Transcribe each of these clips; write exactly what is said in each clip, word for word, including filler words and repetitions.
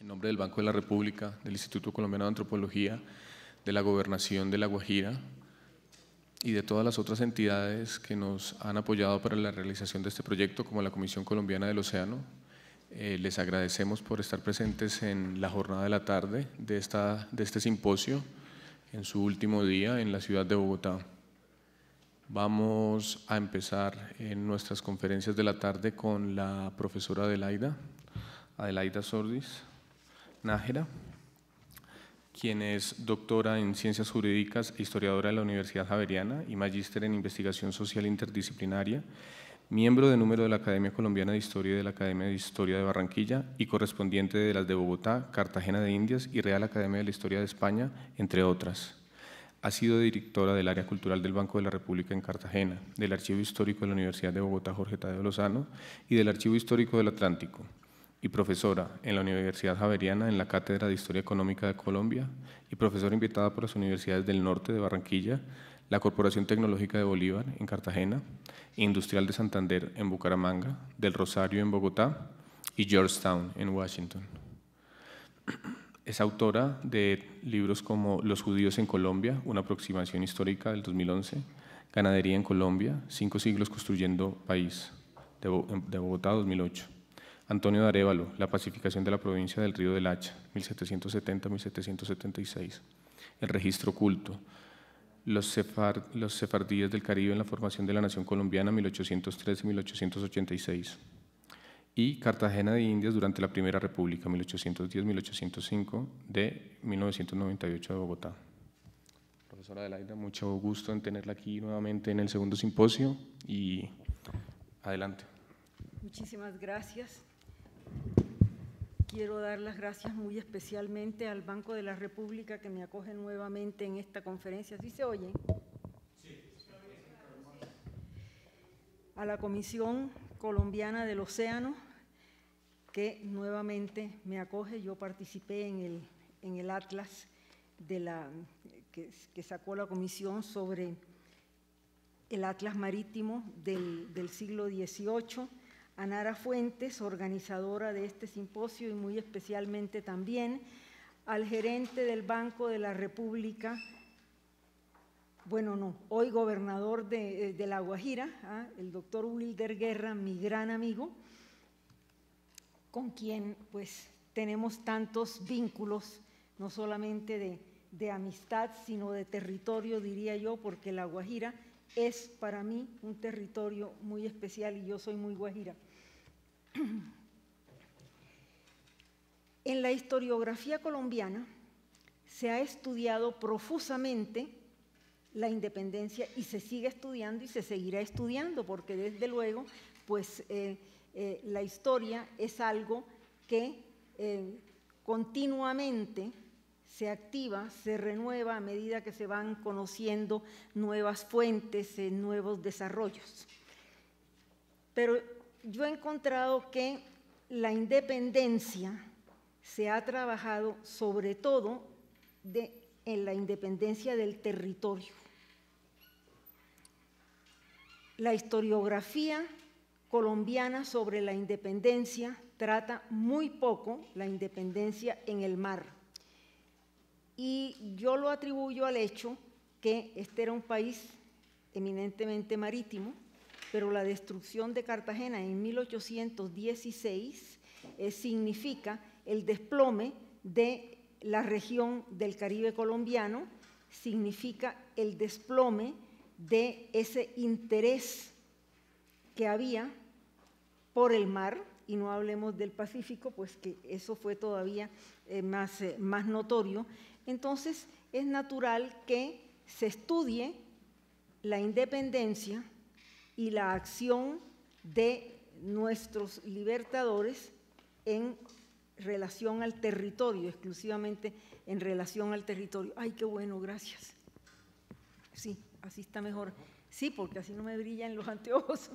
En nombre del Banco de la República, del Instituto Colombiano de Antropología, de la Gobernación de La Guajira y de todas las otras entidades que nos han apoyado para la realización de este proyecto, como la Comisión Colombiana del Océano, eh, les agradecemos por estar presentes en la jornada de la tarde de, esta, de este simposio, en su último día en la ciudad de Bogotá. Vamos a empezar en nuestras conferencias de la tarde con la profesora Adelaida, Adelaida Sordis Nájera, quien es doctora en Ciencias Jurídicas e historiadora de la Universidad Javeriana y magíster en Investigación Social Interdisciplinaria, miembro de número de la Academia Colombiana de Historia y de la Academia de Historia de Barranquilla y correspondiente de las de Bogotá, Cartagena de Indias y Real Academia de la Historia de España, entre otras. Ha sido directora del área cultural del Banco de la República en Cartagena, del Archivo Histórico de la Universidad de Bogotá Jorge Tadeo Lozano y del Archivo Histórico del Atlántico, y profesora en la Universidad Javeriana en la Cátedra de Historia Económica de Colombia y profesora invitada por las universidades del norte de Barranquilla, la Corporación Tecnológica de Bolívar en Cartagena, Industrial de Santander en Bucaramanga, del Rosario en Bogotá y Georgetown en Washington. Es autora de libros como Los judíos en Colombia, una aproximación histórica del dos mil once, Ganadería en Colombia, cinco siglos construyendo país, de Bogotá dos mil ocho. Antonio de Arévalo, La pacificación de la provincia del Río del Hacha, mil setecientos setenta a mil setecientos setenta y seis. El registro oculto, Los, sefar, los sefardíes del Caribe en la formación de la nación colombiana, mil ochocientos trece a mil ochocientos ochenta y seis. Y Cartagena de Indias durante la Primera República, mil ochocientos diez a mil ochocientos cinco, de mil novecientos noventa y ocho de Bogotá. Profesora Adelaida, mucho gusto en tenerla aquí nuevamente en el segundo simposio y adelante. Muchísimas gracias. Quiero dar las gracias muy especialmente al Banco de la República que me acoge nuevamente en esta conferencia. ¿Sí se oye? Sí. A la Comisión Colombiana del Océano, que nuevamente me acoge. Yo participé en el, en el atlas de la, que, que sacó la Comisión sobre el atlas marítimo del, del siglo dieciocho. A Nara Fuentes, organizadora de este simposio, y muy especialmente también al gerente del Banco de la República, bueno, no, hoy gobernador de, de La Guajira, ¿ah? el doctor Wilder Guerra, mi gran amigo, con quien pues tenemos tantos vínculos, no solamente de, de amistad, sino de territorio, diría yo, porque La Guajira es para mí un territorio muy especial y yo soy muy guajira. En la historiografía colombiana se ha estudiado profusamente la independencia y se sigue estudiando y se seguirá estudiando, porque desde luego pues, eh, eh, la historia es algo que eh, continuamente se activa, se renueva a medida que se van conociendo nuevas fuentes, eh, nuevos desarrollos. Pero yo he encontrado que la independencia se ha trabajado sobre todo de, en la independencia del territorio. La historiografía colombiana sobre la independencia trata muy poco la independencia en el mar. Y yo lo atribuyo al hecho que este era un país eminentemente marítimo, pero la destrucción de Cartagena en mil ochocientos dieciséis eh, significa el desplome de la región del Caribe colombiano, significa el desplome de ese interés que había por el mar, y no hablemos del Pacífico, pues que eso fue todavía eh, más, eh, más notorio. Entonces, es natural que se estudie la independencia y la acción de nuestros libertadores en relación al territorio, exclusivamente en relación al territorio. ¡Ay, qué bueno, gracias! Sí, así está mejor. Sí, porque así no me brillan los anteojos.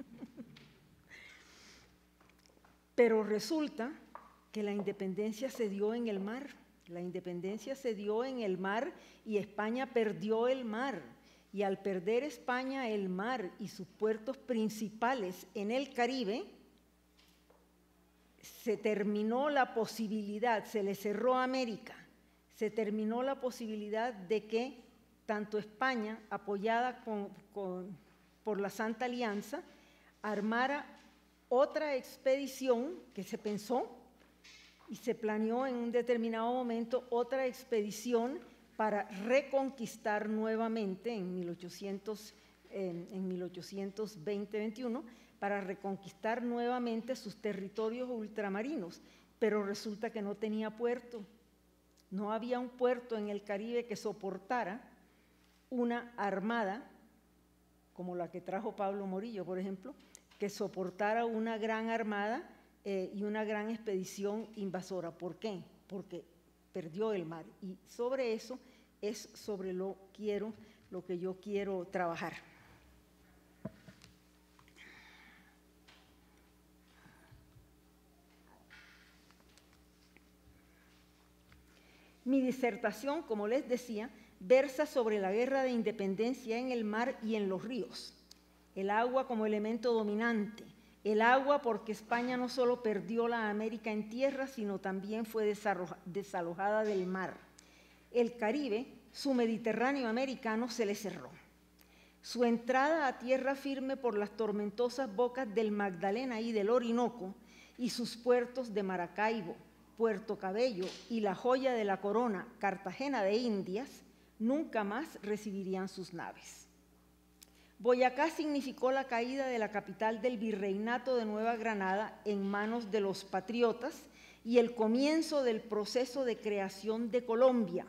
Pero resulta que la independencia se dio en el mar. La independencia se dio en el mar y España perdió el mar. Y al perder España el mar y sus puertos principales en el Caribe, se terminó la posibilidad, se le cerró a América, se terminó la posibilidad de que tanto España, apoyada con, con, por la Santa Alianza, armara otra expedición que se pensó y se planeó en un determinado momento otra expedición para reconquistar nuevamente en mil ochocientos, en, en mil ochocientos veinte veintiuno, para reconquistar nuevamente sus territorios ultramarinos, pero resulta que no tenía puerto. No había un puerto en el Caribe que soportara una armada, como la que trajo Pablo Morillo, por ejemplo, que soportara una gran armada eh, y una gran expedición invasora. ¿Por qué? Porque perdió el mar. Y sobre eso es sobre lo, quiero, lo que yo quiero trabajar. Mi disertación, como les decía, versa sobre la guerra de independencia en el mar y en los ríos. El agua como elemento dominante. El agua porque España no solo perdió la América en tierra, sino también fue desalojada del mar. El Caribe, su Mediterráneo americano, se le cerró. Su entrada a tierra firme por las tormentosas bocas del Magdalena y del Orinoco y sus puertos de Maracaibo, Puerto Cabello y la joya de la corona, Cartagena de Indias, nunca más recibirían sus naves. Boyacá significó la caída de la capital del virreinato de Nueva Granada en manos de los patriotas y el comienzo del proceso de creación de Colombia,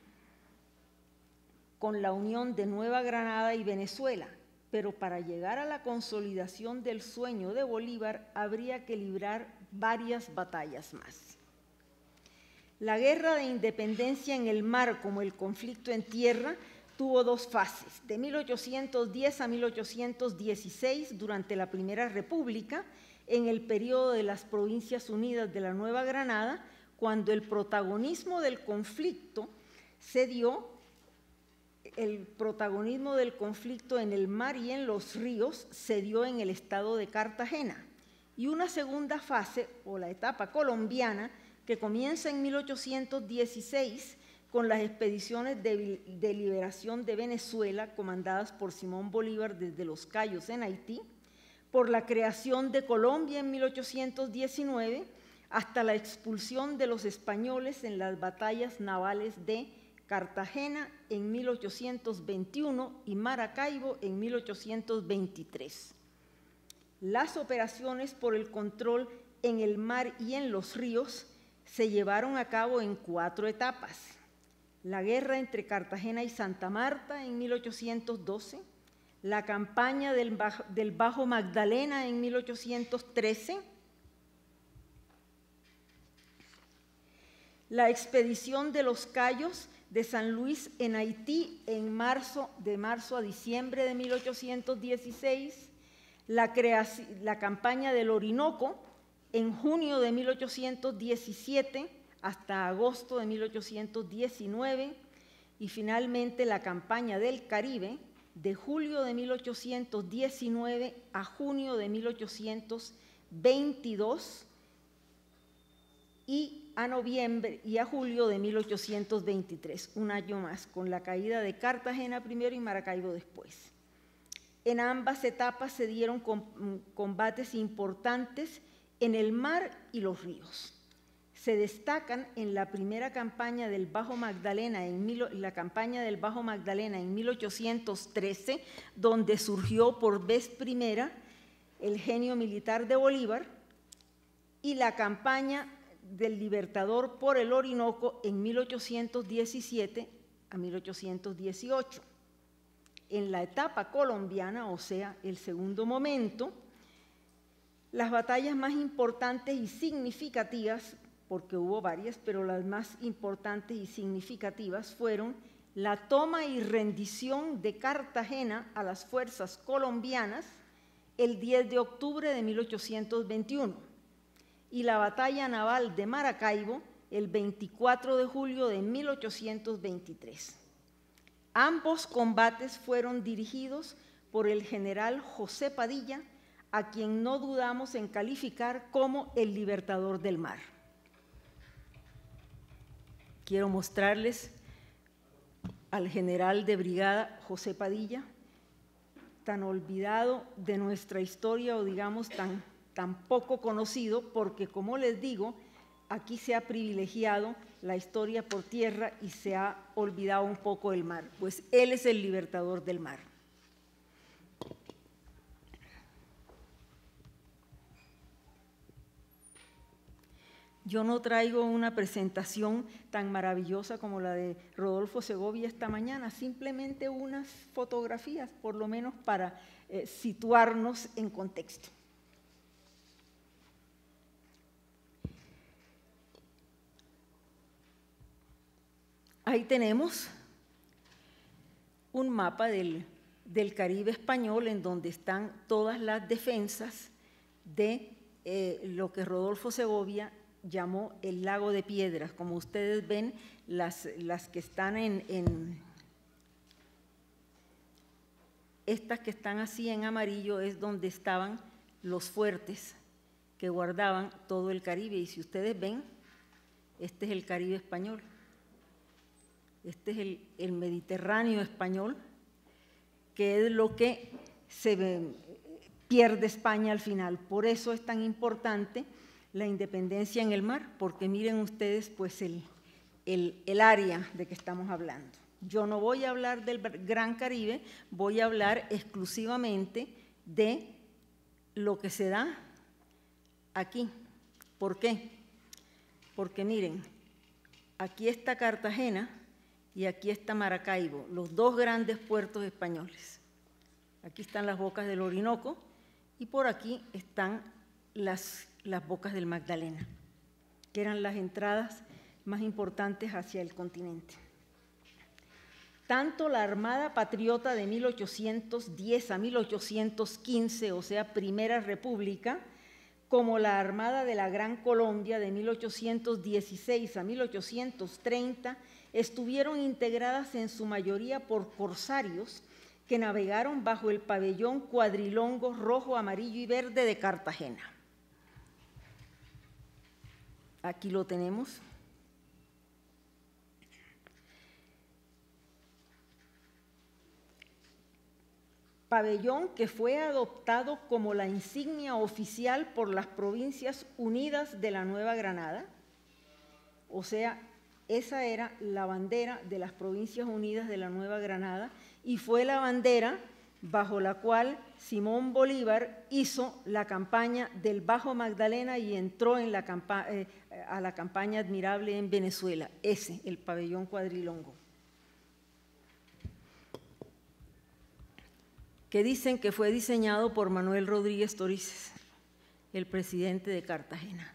con la unión de Nueva Granada y Venezuela, pero para llegar a la consolidación del sueño de Bolívar habría que librar varias batallas más. La guerra de independencia en el mar, como el conflicto en tierra, tuvo dos fases, de mil ochocientos diez a mil ochocientos dieciséis, durante la Primera República, en el periodo de las Provincias Unidas de la Nueva Granada, cuando el protagonismo del conflicto se dio, el protagonismo del conflicto en el mar y en los ríos se dio en el estado de Cartagena, y una segunda fase, o la etapa colombiana, que comienza en mil ochocientos dieciséis con las expediciones de, de liberación de Venezuela comandadas por Simón Bolívar desde Los Cayos en Haití, por la creación de Colombia en mil ochocientos diecinueve, hasta la expulsión de los españoles en las batallas navales de Cartagena en mil ochocientos veintiuno y Maracaibo en mil ochocientos veintitrés. Las operaciones por el control en el mar y en los ríos se llevaron a cabo en cuatro etapas. La guerra entre Cartagena y Santa Marta en mil ochocientos doce, la campaña del Bajo, del Bajo Magdalena en mil ochocientos trece, la expedición de los Cayos de San Luis en Haití en marzo, de marzo a diciembre de mil ochocientos dieciséis, la, creación, la campaña del Orinoco en junio de mil ochocientos diecisiete hasta agosto de mil ochocientos diecinueve y finalmente la campaña del Caribe de julio de mil ochocientos diecinueve a junio de mil ochocientos veintidós y a noviembre y a julio de mil ochocientos veintitrés, un año más, con la caída de Cartagena primero y Maracaibo después. En ambas etapas se dieron combates importantes en el mar y los ríos. Se destacan en la primera campaña del Bajo Magdalena, en mil, la campaña del Bajo Magdalena en mil ochocientos trece, donde surgió por vez primera el genio militar de Bolívar, y la campaña del Libertador por el Orinoco en mil ochocientos diecisiete a mil ochocientos dieciocho. En la etapa colombiana, o sea, el segundo momento, las batallas más importantes y significativas, porque hubo varias, pero las más importantes y significativas fueron la toma y rendición de Cartagena a las fuerzas colombianas el diez de octubre de mil ochocientos veintiuno y la batalla naval de Maracaibo el veinticuatro de julio de mil ochocientos veintitrés. Ambos combates fueron dirigidos por el general José Padilla, a quien no dudamos en calificar como el libertador del mar. Quiero mostrarles al general de brigada José Padilla, tan olvidado de nuestra historia o digamos tan, tan poco conocido, porque como les digo, aquí se ha privilegiado la historia por tierra y se ha olvidado un poco el mar, pues él es el libertador del mar. Yo no traigo una presentación tan maravillosa como la de Rodolfo Segovia esta mañana, simplemente unas fotografías, por lo menos para eh, situarnos en contexto. Ahí tenemos un mapa del, del Caribe español en donde están todas las defensas de eh, lo que Rodolfo Segovia llamó el lago de piedras. Como ustedes ven, las, las que están en, en estas que están así en amarillo es donde estaban los fuertes que guardaban todo el Caribe. Y si ustedes ven, este es el Caribe español, este es el, el Mediterráneo español, que es lo que se ve, pierde España al final. Por eso es tan importante la independencia en el mar, porque miren ustedes pues el, el, el área de que estamos hablando. Yo no voy a hablar del Gran Caribe, voy a hablar exclusivamente de lo que se da aquí. ¿Por qué? Porque miren, aquí está Cartagena y aquí está Maracaibo, los dos grandes puertos españoles. Aquí están las bocas del Orinoco y por aquí están las las bocas del Magdalena, que eran las entradas más importantes hacia el continente. Tanto la Armada Patriota de mil ochocientos diez a mil ochocientos quince, o sea, Primera República, como la Armada de la Gran Colombia de mil ochocientos dieciséis a mil ochocientos treinta, estuvieron integradas en su mayoría por corsarios que navegaron bajo el pabellón cuadrilongo rojo, amarillo y verde de Cartagena. Aquí lo tenemos. Pabellón que fue adoptado como la insignia oficial por las Provincias Unidas de la Nueva Granada. O sea, esa era la bandera de las Provincias Unidas de la Nueva Granada y fue la bandera bajo la cual Simón Bolívar hizo la campaña del Bajo Magdalena y entró en la eh, a la campaña admirable en Venezuela, ese, el pabellón cuadrilongo, que dicen que fue diseñado por Manuel Rodríguez Torices, el presidente de Cartagena.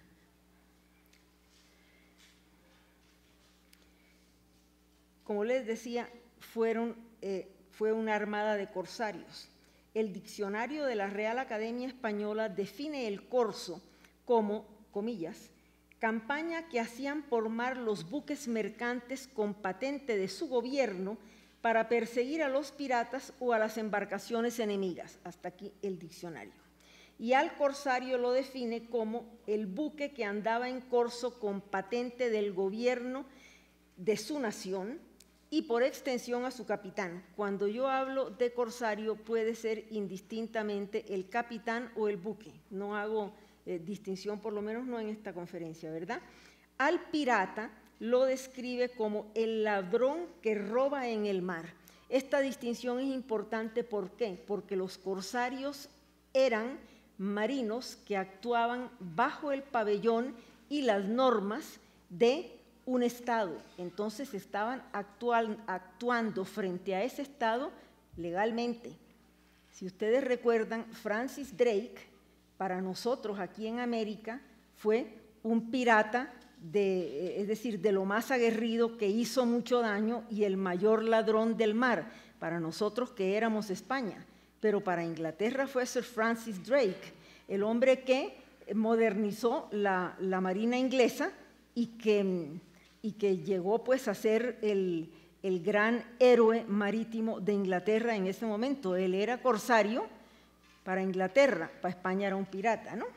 Como les decía, fueron... Eh, fue una armada de corsarios. El diccionario de la Real Academia Española define el corso como, comillas, campaña que hacían por mar los buques mercantes con patente de su gobierno para perseguir a los piratas o a las embarcaciones enemigas. Hasta aquí el diccionario. Y al corsario lo define como el buque que andaba en corso con patente del gobierno de su nación, y por extensión a su capitán. Cuando yo hablo de corsario puede ser indistintamente el capitán o el buque. No hago eh, distinción, por lo menos no en esta conferencia, ¿verdad? Al pirata lo describe como el ladrón que roba en el mar. Esta distinción es importante, ¿por qué? Porque los corsarios eran marinos que actuaban bajo el pabellón y las normas de un Estado. Entonces estaban actual, actuando frente a ese Estado legalmente. Si ustedes recuerdan, Francis Drake, para nosotros aquí en América, fue un pirata, de, es decir, de lo más aguerrido, que hizo mucho daño y el mayor ladrón del mar, para nosotros que éramos España. Pero para Inglaterra fue Sir Francis Drake, el hombre que modernizó la, la marina inglesa y que... y que llegó pues a ser el, el gran héroe marítimo de Inglaterra en ese momento. Él era corsario para Inglaterra, para España era un pirata, ¿no?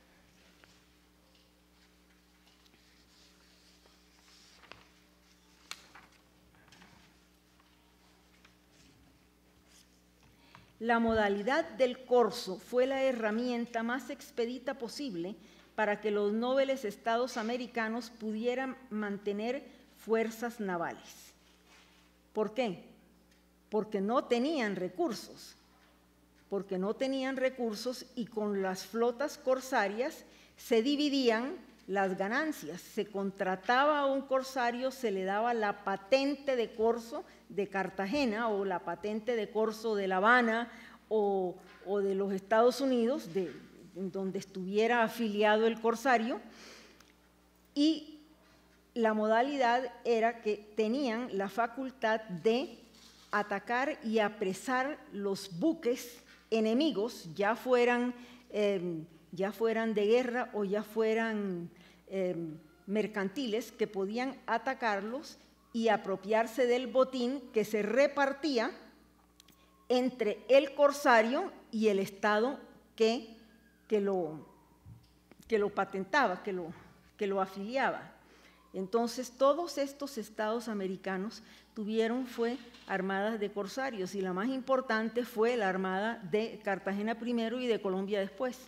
La modalidad del corso fue la herramienta más expedita posible para que los nobles estados americanos pudieran mantener fuerzas navales. ¿Por qué? Porque no tenían recursos, porque no tenían recursos y con las flotas corsarias se dividían las ganancias. Se contrataba a un corsario, se le daba la patente de corso de Cartagena o la patente de corso de La Habana o, o de los Estados Unidos, de, donde estuviera afiliado el corsario, y la modalidad era que tenían la facultad de atacar y apresar los buques enemigos, ya fueran, eh, ya fueran de guerra o ya fueran eh, mercantiles, que podían atacarlos y apropiarse del botín que se repartía entre el corsario y el estado que, que, lo, que lo patentaba, que lo, que lo afiliaba. Entonces, todos estos estados americanos tuvieron fue armadas de corsarios y la más importante fue la armada de Cartagena primero y de Colombia después.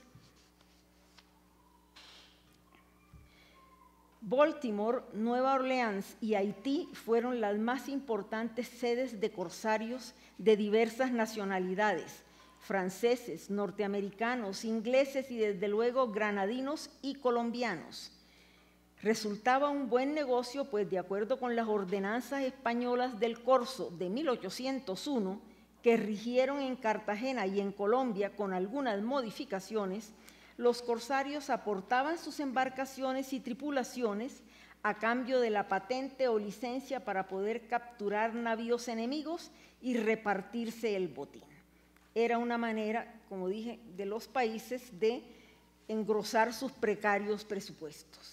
Baltimore, Nueva Orleans y Haití fueron las más importantes sedes de corsarios de diversas nacionalidades, franceses, norteamericanos, ingleses y desde luego granadinos y colombianos. Resultaba un buen negocio, pues de acuerdo con las ordenanzas españolas del corso de mil ochocientos uno, que rigieron en Cartagena y en Colombia con algunas modificaciones, los corsarios aportaban sus embarcaciones y tripulaciones a cambio de la patente o licencia para poder capturar navíos enemigos y repartirse el botín. Era una manera, como dije, de los países de engrosar sus precarios presupuestos.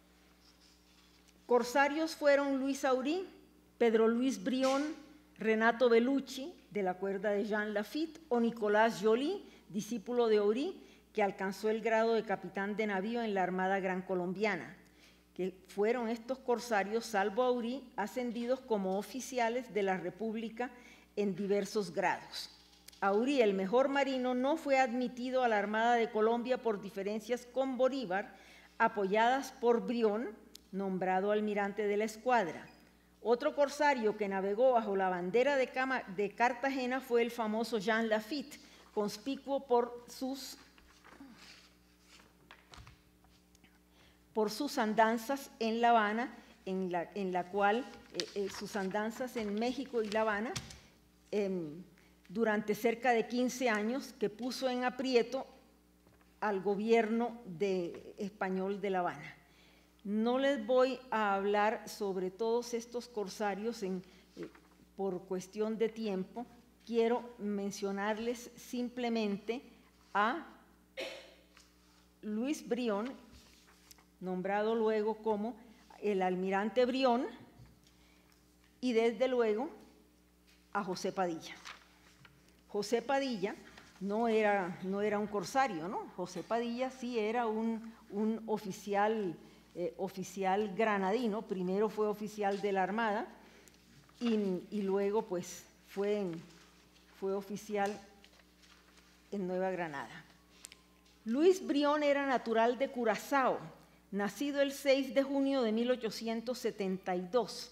Corsarios fueron Luis Aurí, Pedro Luis Brión, Renato Bellucci, de la cuerda de Jean Lafitte, o Nicolás Joly, discípulo de Aurí, que alcanzó el grado de capitán de navío en la Armada Gran Colombiana, que fueron estos corsarios, salvo Aurí, ascendidos como oficiales de la República en diversos grados. Aurí, el mejor marino, no fue admitido a la Armada de Colombia por diferencias con Bolívar, apoyadas por Brión, nombrado almirante de la escuadra. Otro corsario que navegó bajo la bandera de, Cama, de Cartagena fue el famoso Jean Lafitte, conspicuo por sus, por sus andanzas en La Habana, en la, en la cual eh, eh, sus andanzas en México y La Habana, eh, durante cerca de quince años, que puso en aprieto al gobierno de, español de La Habana. No les voy a hablar sobre todos estos corsarios en, eh, por cuestión de tiempo. Quiero mencionarles simplemente a Luis Brión, nombrado luego como el almirante Brión, y desde luego a José Padilla. José Padilla no era, no era un corsario, ¿no? José Padilla sí era un, un oficial Eh, oficial granadino. Primero fue oficial de la Armada y, y luego pues fue, fue oficial en Nueva Granada. Luis Brión era natural de Curazao, nacido el seis de junio de mil ochocientos setenta y dos,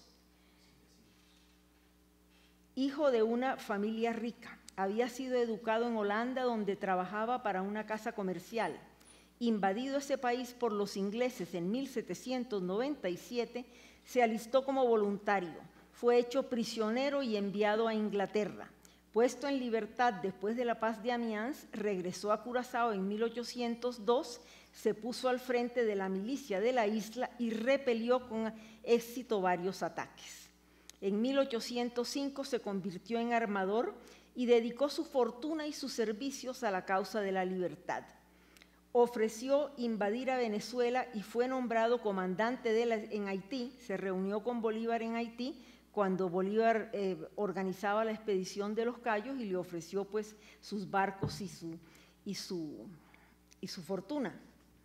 hijo de una familia rica. Había sido educado en Holanda, donde trabajaba para una casa comercial. Invadido ese país por los ingleses en mil setecientos noventa y siete, se alistó como voluntario, fue hecho prisionero y enviado a Inglaterra. Puesto en libertad después de la paz de Amiens, regresó a Curazao en mil ochocientos dos, se puso al frente de la milicia de la isla y repelió con éxito varios ataques. En mil ochocientos cinco se convirtió en armador y dedicó su fortuna y sus servicios a la causa de la libertad. Ofreció invadir a Venezuela y fue nombrado comandante de la, en Haití, se reunió con Bolívar en Haití cuando Bolívar eh, organizaba la expedición de los Cayos y le ofreció pues sus barcos y su, y su, y su fortuna.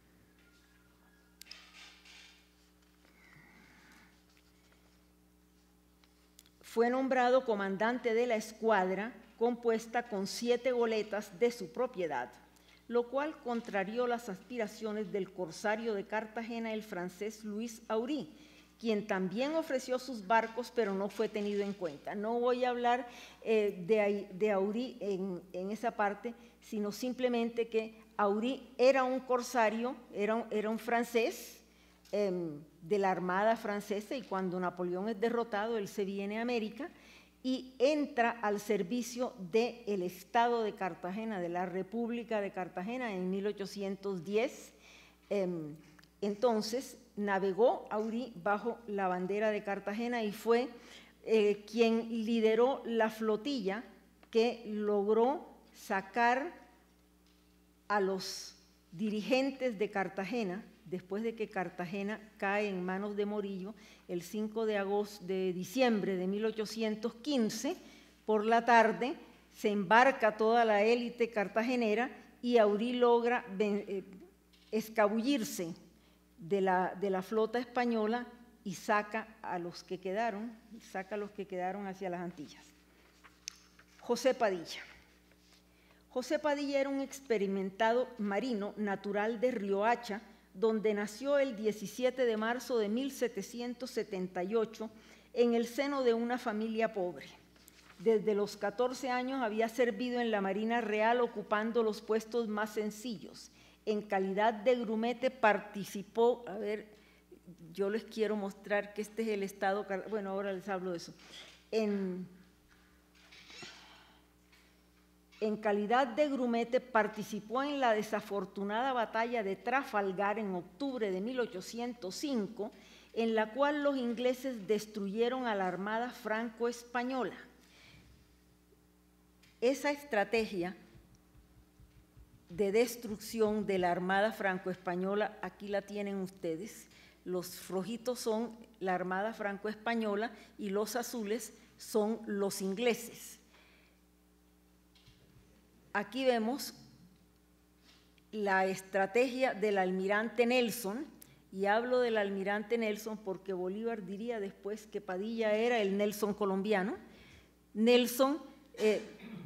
Fue nombrado comandante de la escuadra compuesta con siete goletas de su propiedad, lo cual contrarió las aspiraciones del corsario de Cartagena, el francés Luis Aurí, quien también ofreció sus barcos, pero no fue tenido en cuenta. No voy a hablar eh, de, de Aurí en, en esa parte, sino simplemente que Aurí era un corsario, era un, era un francés, eh, de la Armada francesa, y cuando Napoleón es derrotado, él se viene a América y entra al servicio del Estado de Cartagena, de la República de Cartagena, en mil ochocientos diez. Eh, entonces, navegó Aurí bajo la bandera de Cartagena y fue eh, quien lideró la flotilla que logró sacar a los dirigentes de Cartagena, después de que Cartagena cae en manos de Morillo el cinco de agosto de diciembre de mil ochocientos quince, por la tarde se embarca toda la élite cartagenera y Aurí logra eh, escabullirse de la, de la flota española y saca a los que quedaron, saca a los que quedaron hacia las Antillas. José Padilla. José Padilla era un experimentado marino natural de Riohacha, donde nació el diecisiete de marzo de mil setecientos setenta y ocho en el seno de una familia pobre. Desde los catorce años había servido en la Marina Real ocupando los puestos más sencillos. En calidad de grumete participó, a ver, yo les quiero mostrar que este es el estado, bueno, ahora les hablo de eso. En, en calidad de grumete participó en la desafortunada batalla de Trafalgar en octubre de mil ochocientos cinco, en la cual los ingleses destruyeron a la Armada franco-española. Esa estrategia de destrucción de la Armada franco-española, aquí la tienen ustedes, los rojitos son la Armada franco-española y los azules son los ingleses. Aquí vemos la estrategia del almirante Nelson, y hablo del almirante Nelson porque Bolívar diría después que Padilla era el Nelson colombiano. Nelson eh,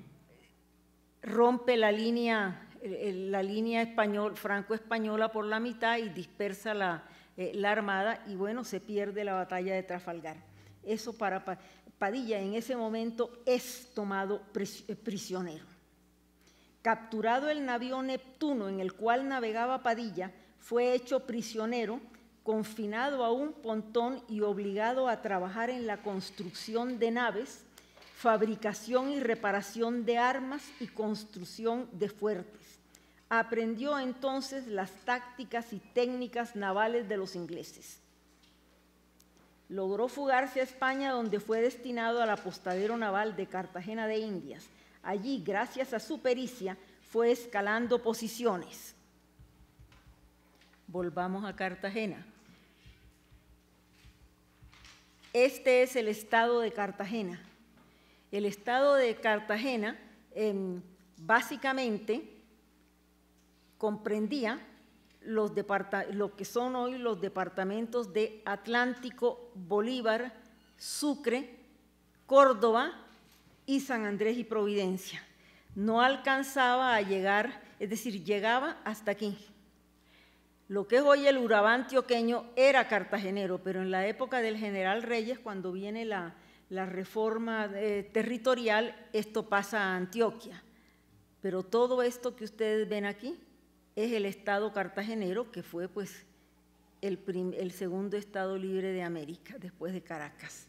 rompe la línea, la línea español, franco-española por la mitad y dispersa la, eh, la armada, y bueno, se pierde la batalla de Trafalgar. Eso para Padilla en ese momento es tomado prisionero. Capturado el navío Neptuno en el cual navegaba Padilla, fue hecho prisionero, confinado a un pontón y obligado a trabajar en la construcción de naves, fabricación y reparación de armas y construcción de fuertes. Aprendió entonces las tácticas y técnicas navales de los ingleses. Logró fugarse a España, donde fue destinado al apostadero naval de Cartagena de Indias. Allí, gracias a su pericia, fue escalando posiciones. Volvamos a Cartagena. Este es el estado de Cartagena. El estado de Cartagena eh, básicamente comprendía los lo que son hoy los departamentos de Atlántico, Bolívar, Sucre, Córdoba y San Andrés y Providencia. No alcanzaba a llegar, es decir, llegaba hasta aquí. Lo que es hoy el Urabá antioqueño era cartagenero, pero en la época del general Reyes, cuando viene la, la reforma eh, territorial, esto pasa a Antioquia. Pero todo esto que ustedes ven aquí es el estado cartagenero, que fue pues el, prim, el segundo estado libre de América, después de Caracas.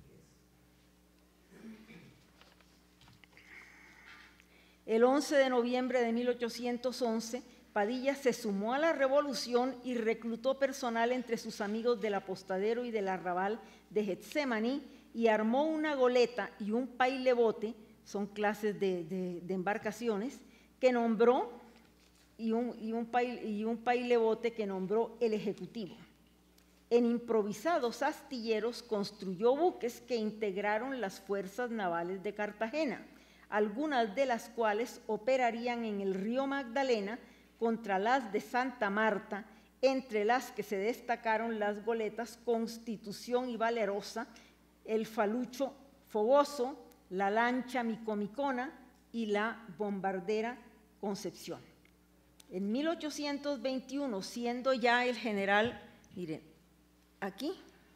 El once de noviembre de mil ochocientos once, Padilla se sumó a la revolución y reclutó personal entre sus amigos del apostadero y del arrabal de Getsemaní, y armó una goleta y un pailebote, son clases de, de, de embarcaciones, que nombró, y un, y, un pail, y un pailebote que nombró el Ejecutivo. En improvisados astilleros construyó buques que integraron las fuerzas navales de Cartagena, algunas de las cuales operarían en el río Magdalena contra las de Santa Marta, entre las que se destacaron las goletas Constitución y Valerosa, el Falucho Fogoso, la lancha Micomicona y la bombardera Concepción. En mil ochocientos veintiuno, siendo ya el general, miren, aquí,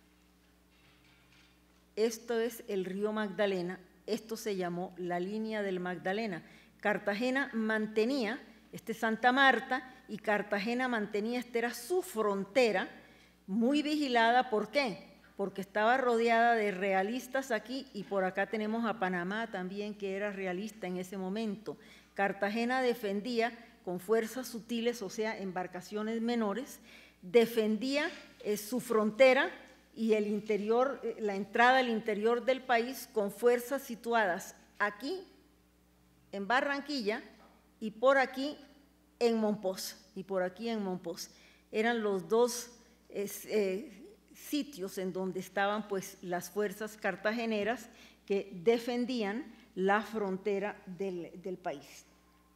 esto es el río Magdalena, esto se llamó la línea del Magdalena. Cartagena mantenía, este es Santa Marta, y Cartagena mantenía, esta era su frontera, muy vigilada. ¿Por qué? Porque estaba rodeada de realistas aquí, y por acá tenemos a Panamá también, que era realista en ese momento. Cartagena defendía con fuerzas sutiles, o sea, embarcaciones menores, defendía eh, su frontera y el interior, eh, la entrada al interior del país con fuerzas situadas aquí en Barranquilla y por aquí en Mompox, y por aquí en Mompox. Eran los dos eh, eh, sitios en donde estaban pues las fuerzas cartageneras que defendían la frontera del, del país.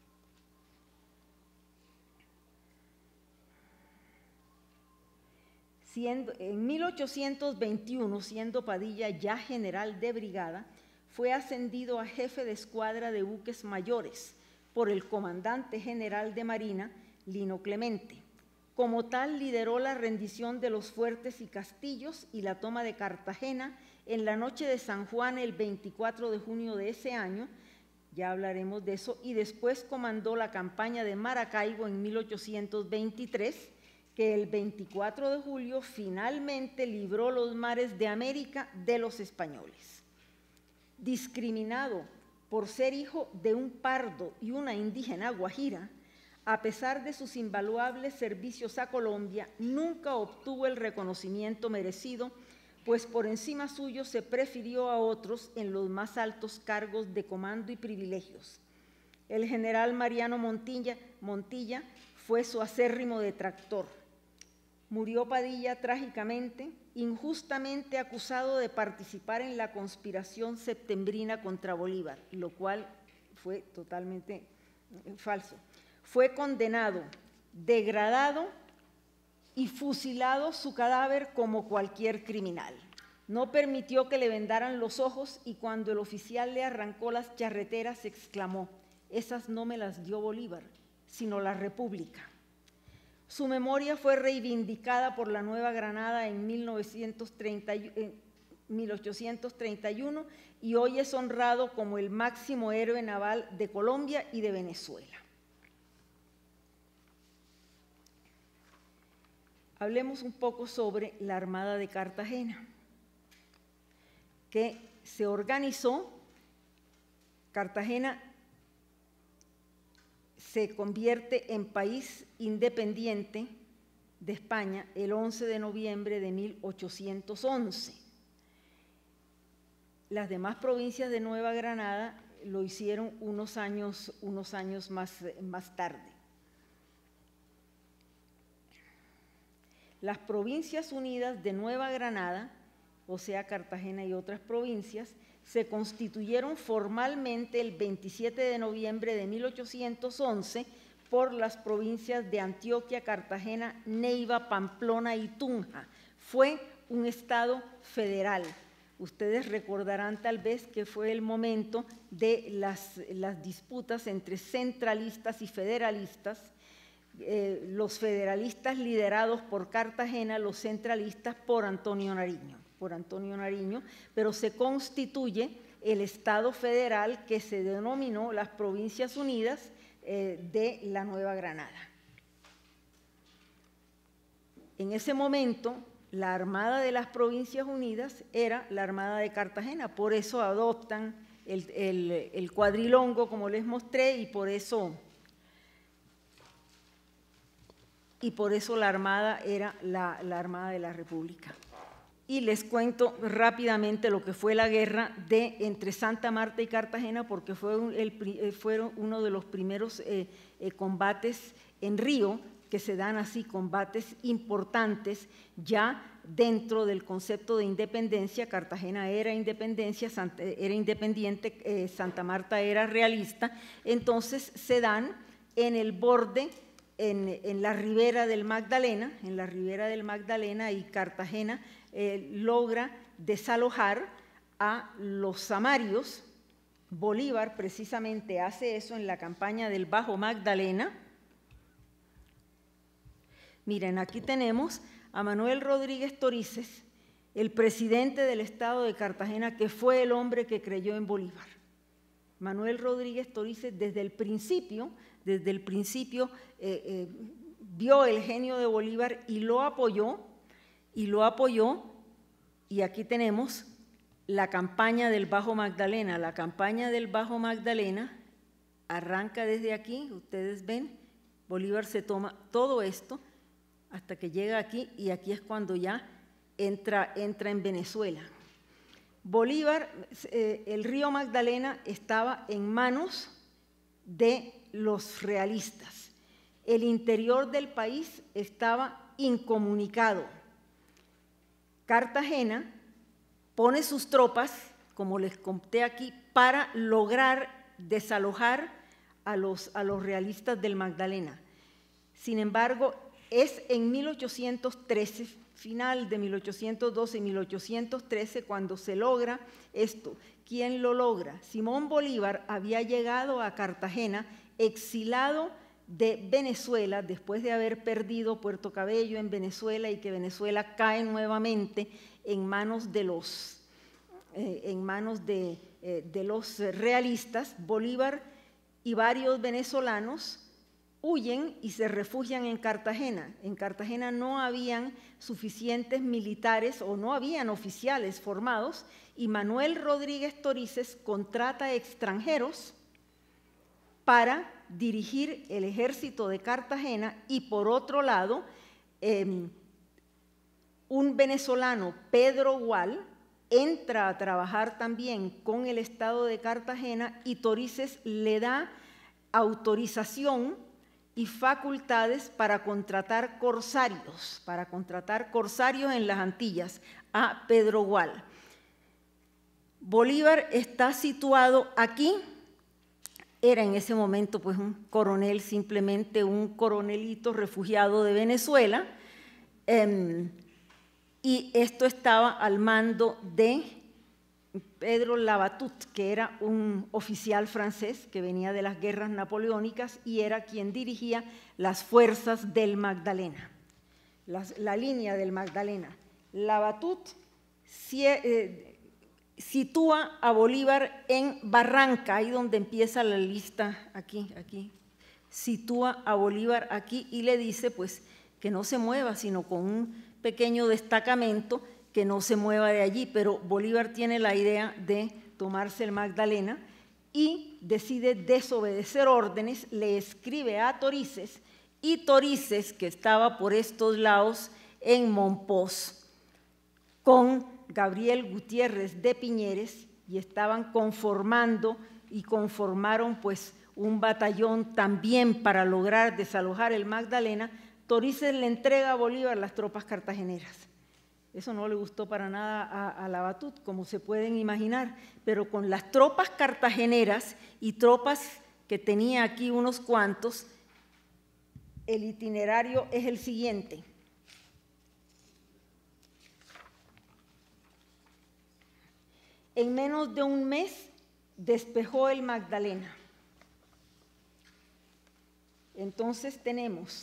Siendo, en mil ochocientos veintiuno, siendo Padilla ya general de brigada, fue ascendido a jefe de escuadra de buques mayores por el comandante general de Marina, Lino Clemente. Como tal, lideró la rendición de los fuertes y castillos y la toma de Cartagena en la noche de San Juan, el veinticuatro de junio de ese año, ya hablaremos de eso, y después comandó la campaña de Maracaibo en mil ochocientos veintitrés, que el veinticuatro de julio finalmente libró los mares de América de los españoles. Discriminado por ser hijo de un pardo y una indígena guajira, a pesar de sus invaluables servicios a Colombia, nunca obtuvo el reconocimiento merecido, pues por encima suyo se prefirió a otros en los más altos cargos de comando y privilegios. El general Mariano Montilla, Montilla fue su acérrimo detractor. Murió Padilla trágicamente, injustamente acusado de participar en la conspiración septembrina contra Bolívar, lo cual fue totalmente falso. Fue condenado, degradado y fusilado su cadáver como cualquier criminal. No permitió que le vendaran los ojos y cuando el oficial le arrancó las charreteras exclamó: «Esas no me las dio Bolívar, sino la República». Su memoria fue reivindicada por la Nueva Granada en mil ochocientos treinta y uno y hoy es honrado como el máximo héroe naval de Colombia y de Venezuela. Hablemos un poco sobre la Armada de Cartagena, que se organizó. Cartagena se convierte en país independiente de España el once de noviembre de mil ochocientos once. Las demás provincias de Nueva Granada lo hicieron unos años, unos años más, más tarde. Las Provincias Unidas de Nueva Granada, o sea, Cartagena y otras provincias, se constituyeron formalmente el veintisiete de noviembre de mil ochocientos once por las provincias de Antioquia, Cartagena, Neiva, Pamplona y Tunja. Fue un estado federal. Ustedes recordarán tal vez que fue el momento de las, las disputas entre centralistas y federalistas, eh, los federalistas liderados por Cartagena, los centralistas por Antonio Nariño. por Antonio Nariño, pero se constituye el Estado federal que se denominó las Provincias Unidas eh, de la Nueva Granada. En ese momento, la Armada de las Provincias Unidas era la Armada de Cartagena, por eso adoptan el, el, el cuadrilongo, como les mostré, y por eso, y por eso la Armada era la, la Armada de la República. Y les cuento rápidamente lo que fue la guerra de, entre Santa Marta y Cartagena, porque fue un, el, fueron uno de los primeros eh, eh, combates en río, que se dan así, combates importantes, ya dentro del concepto de independencia. Cartagena era independencia, Santa, era independiente, eh, Santa Marta era realista, entonces se dan en el borde, en, en la ribera del Magdalena, en la ribera del Magdalena, y Cartagena eh, logra desalojar a los samarios. Bolívar precisamente hace eso en la campaña del Bajo Magdalena. Miren, aquí tenemos a Manuel Rodríguez Torices, el presidente del Estado de Cartagena, que fue el hombre que creyó en Bolívar. Manuel Rodríguez Torices desde el principio, desde el principio eh, eh, vio el genio de Bolívar y lo apoyó, y lo apoyó, y aquí tenemos la campaña del Bajo Magdalena. La campaña del Bajo Magdalena arranca desde aquí, ustedes ven, Bolívar se toma todo esto hasta que llega aquí, y aquí es cuando ya entra, entra en Venezuela. Bolívar, eh, el río Magdalena estaba en manos de los realistas. El interior del país estaba incomunicado. Cartagena pone sus tropas, como les conté aquí, para lograr desalojar a los, a los realistas del Magdalena. Sin embargo, es en mil ochocientos trece, final de mil ochocientos doce y mil ochocientos trece, cuando se logra esto. ¿Quién lo logra? Simón Bolívar había llegado a Cartagena exilado de Venezuela después de haber perdido Puerto Cabello en Venezuela, y que Venezuela cae nuevamente en manos de los, eh, en manos de, eh, de los realistas. Bolívar y varios venezolanos huyen y se refugian en Cartagena. En Cartagena no habían suficientes militares o no habían oficiales formados, y Manuel Rodríguez Torices contrata extranjeros para dirigir el ejército de Cartagena. Y por otro lado, eh, un venezolano, Pedro Gual, entra a trabajar también con el Estado de Cartagena, y Torices le da autorización y facultades para contratar corsarios, para contratar corsarios en las Antillas a Pedro Gual. Bolívar está situado aquí, era en ese momento pues un coronel, simplemente un coronelito refugiado de Venezuela, eh, y esto estaba al mando de Pedro Labatut, que era un oficial francés que venía de las guerras napoleónicas y era quien dirigía las fuerzas del Magdalena, las, la línea del Magdalena. Labatut si, eh, sitúa a Bolívar en Barranca, ahí donde empieza la lista, aquí, aquí, sitúa a Bolívar aquí y le dice pues que no se mueva, sino con un pequeño destacamento, que no se mueva de allí. Pero Bolívar tiene la idea de tomarse el Magdalena y decide desobedecer órdenes, le escribe a Torices, y Torices, que estaba por estos lados en Mompox, con Gabriel Gutiérrez de Piñeres, y estaban conformando y conformaron pues un batallón también para lograr desalojar el Magdalena. Torices le entrega a Bolívar las tropas cartageneras. Eso no le gustó para nada a, a Labatut, como se pueden imaginar, pero con las tropas cartageneras y tropas que tenía aquí unos cuantos, el itinerario es el siguiente. En menos de un mes despejó el Magdalena. Entonces tenemos,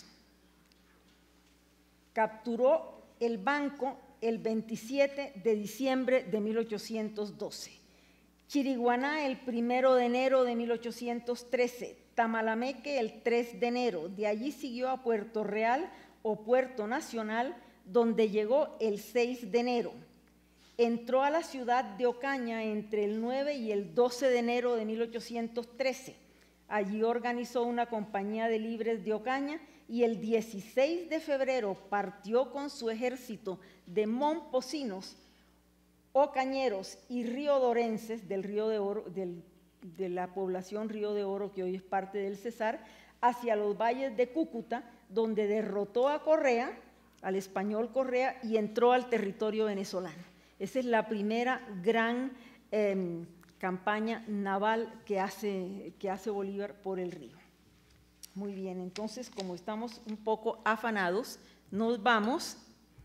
capturó el banco el veintisiete de diciembre de mil ochocientos doce, Chiriguaná el primero de enero de mil ochocientos trece, Tamalameque el tres de enero, de allí siguió a Puerto Real o Puerto Nacional, donde llegó el seis de enero. Entró a la ciudad de Ocaña entre el nueve y el doce de enero de mil ochocientos trece. Allí organizó una compañía de libres de Ocaña, y el dieciséis de febrero partió con su ejército de momposinos, ocañeros y riodorenses del Río de Oro, del, de la población Río de Oro, que hoy es parte del Cesar, hacia los valles de Cúcuta, donde derrotó a Correa, al español Correa y entró al territorio venezolano. Esa es la primera gran eh, campaña naval que hace, que hace Bolívar por el río. Muy bien, entonces, como estamos un poco afanados, nos vamos.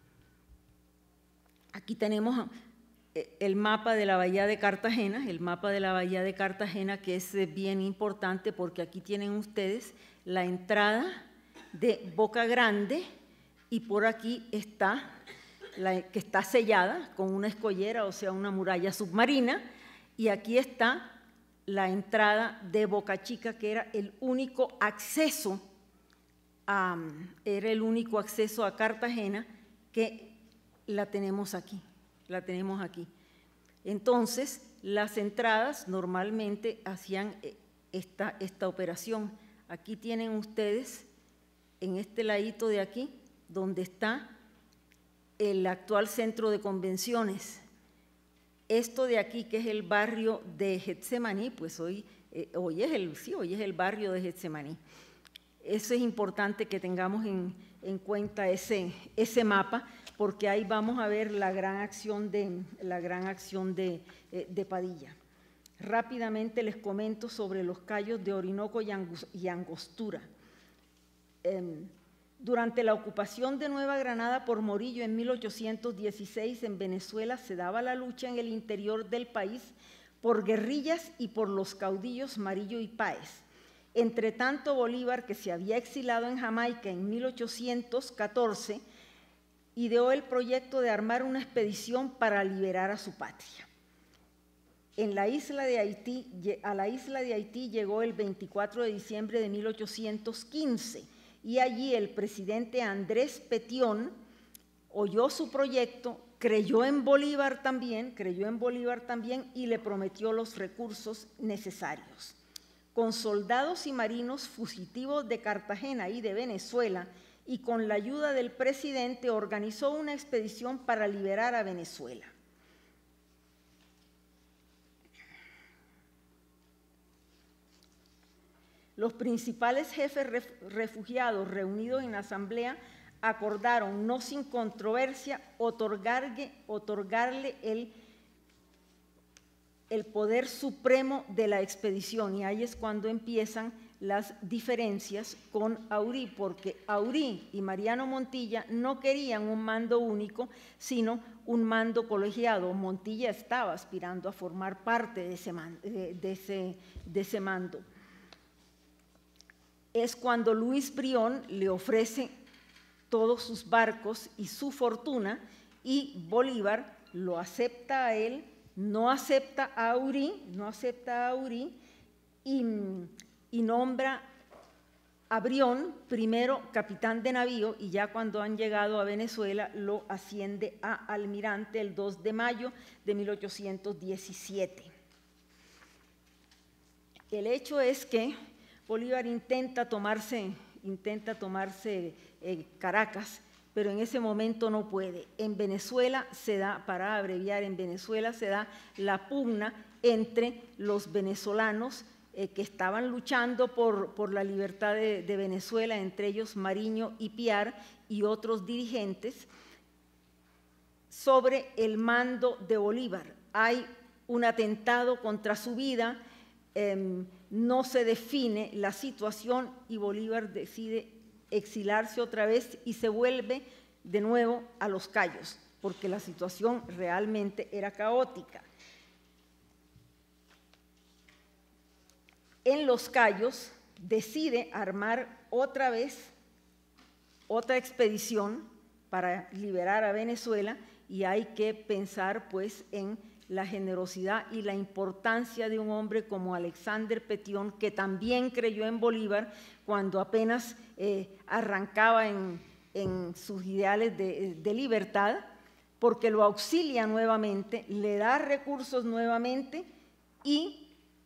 Aquí tenemos el mapa de la Bahía de Cartagena, el mapa de la Bahía de Cartagena, que es bien importante porque aquí tienen ustedes la entrada de Boca Grande y por aquí está, la, que está sellada con una escollera, o sea, una muralla submarina, y aquí está la entrada de Boca Chica, que era el único acceso a, era el único acceso a Cartagena, que la tenemos aquí, la tenemos aquí. Entonces, las entradas normalmente hacían esta, esta operación. Aquí tienen ustedes, en este ladito de aquí, donde está el actual centro de convenciones. Esto de aquí, que es el barrio de Getsemaní, pues hoy, eh, hoy, es, el, sí, hoy es el barrio de Getsemaní. Eso es importante que tengamos en, en cuenta ese, ese mapa, porque ahí vamos a ver la gran acción de, la gran acción de, eh, de Padilla. Rápidamente les comento sobre los cayos de Orinoco y Angostura. Eh, Durante la ocupación de Nueva Granada por Morillo en mil ochocientos dieciséis en Venezuela se daba la lucha en el interior del país por guerrillas y por los caudillos Marillo y Páez. Entre tanto, Bolívar, que se había exilado en Jamaica en mil ochocientos catorce, ideó el proyecto de armar una expedición para liberar a su patria. En la isla de Haití, a la isla de Haití llegó el veinticuatro de diciembre de mil ochocientos quince, y allí el presidente Andrés Petión oyó su proyecto, creyó en Bolívar también, creyó en Bolívar también y le prometió los recursos necesarios. Con soldados y marinos fugitivos de Cartagena y de Venezuela y con la ayuda del presidente organizó una expedición para liberar a Venezuela. Los principales jefes refugiados reunidos en la asamblea acordaron, no sin controversia, otorgarle, otorgarle el, el poder supremo de la expedición. Y ahí es cuando empiezan las diferencias con Aurí, porque Aurí y Mariano Montilla no querían un mando único, sino un mando colegiado. Montilla estaba aspirando a formar parte de ese, de, de ese, de ese mando. Es cuando Luis Brión le ofrece todos sus barcos y su fortuna y Bolívar lo acepta a él, no acepta a Aurí, no acepta a Aurí y, y nombra a Brión primero capitán de navío y ya cuando han llegado a Venezuela lo asciende a almirante el dos de mayo de mil ochocientos diecisiete. El hecho es que Bolívar intenta tomarse, intenta tomarse eh, Caracas, pero en ese momento no puede. En Venezuela se da, para abreviar, en Venezuela se da la pugna entre los venezolanos eh, que estaban luchando por, por la libertad de, de Venezuela, entre ellos Mariño y Piar y otros dirigentes, sobre el mando de Bolívar. Hay un atentado contra su vida, eh, no se define la situación y Bolívar decide exilarse otra vez y se vuelve de nuevo a Los Cayos, porque la situación realmente era caótica. En Los Cayos decide armar otra vez otra expedición para liberar a Venezuela y hay que pensar pues en la generosidad y la importancia de un hombre como Alexander Petión, que también creyó en Bolívar cuando apenas eh, arrancaba en, en sus ideales de, de libertad, porque lo auxilia nuevamente, le da recursos nuevamente y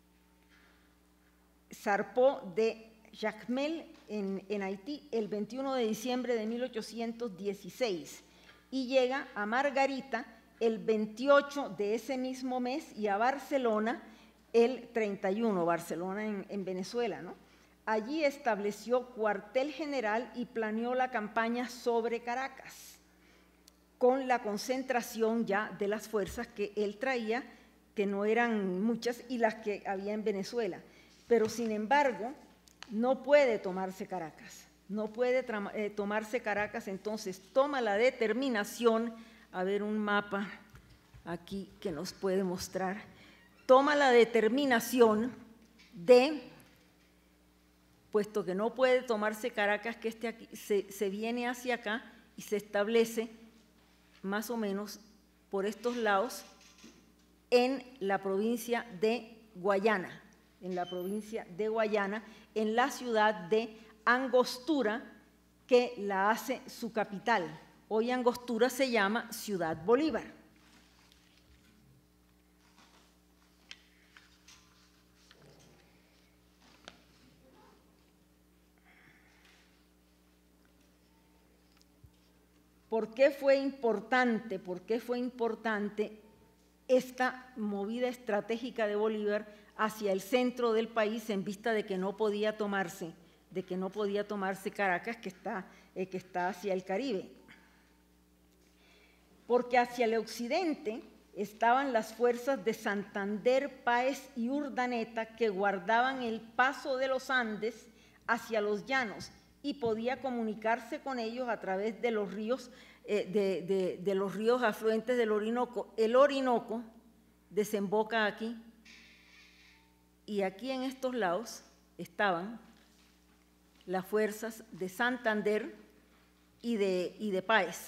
zarpó de Jacmel en, en Haití el veintiuno de diciembre de mil ochocientos dieciséis y llega a Margarita el veintiocho de ese mismo mes y a Barcelona el treinta y uno, Barcelona en, en Venezuela, ¿no? Allí estableció cuartel general y planeó la campaña sobre Caracas, con la concentración ya de las fuerzas que él traía, que no eran muchas, y las que había en Venezuela. Pero, sin embargo, no puede tomarse Caracas, no puede eh, tomarse Caracas, entonces toma la determinación, a ver un mapa aquí que nos puede mostrar, toma la determinación de, puesto que no puede tomarse Caracas, que este aquí, se, se viene hacia acá y se establece más o menos por estos lados en la provincia de Guayana, en la provincia de Guayana, en la ciudad de Angostura, que la hace su capital. Hoy Angostura se llama Ciudad Bolívar. ¿Por qué fue importante? ¿Por qué fue importante esta movida estratégica de Bolívar hacia el centro del país en vista de que no podía tomarse, de que no podía tomarse Caracas, que está, eh, que está hacia el Caribe? Porque hacia el occidente estaban las fuerzas de Santander, Páez y Urdaneta, que guardaban el paso de los Andes hacia los llanos, y podía comunicarse con ellos a través de los ríos, eh, de, de, de los ríos afluentes del Orinoco. El Orinoco desemboca aquí, y aquí en estos lados estaban las fuerzas de Santander y de, y de Páez.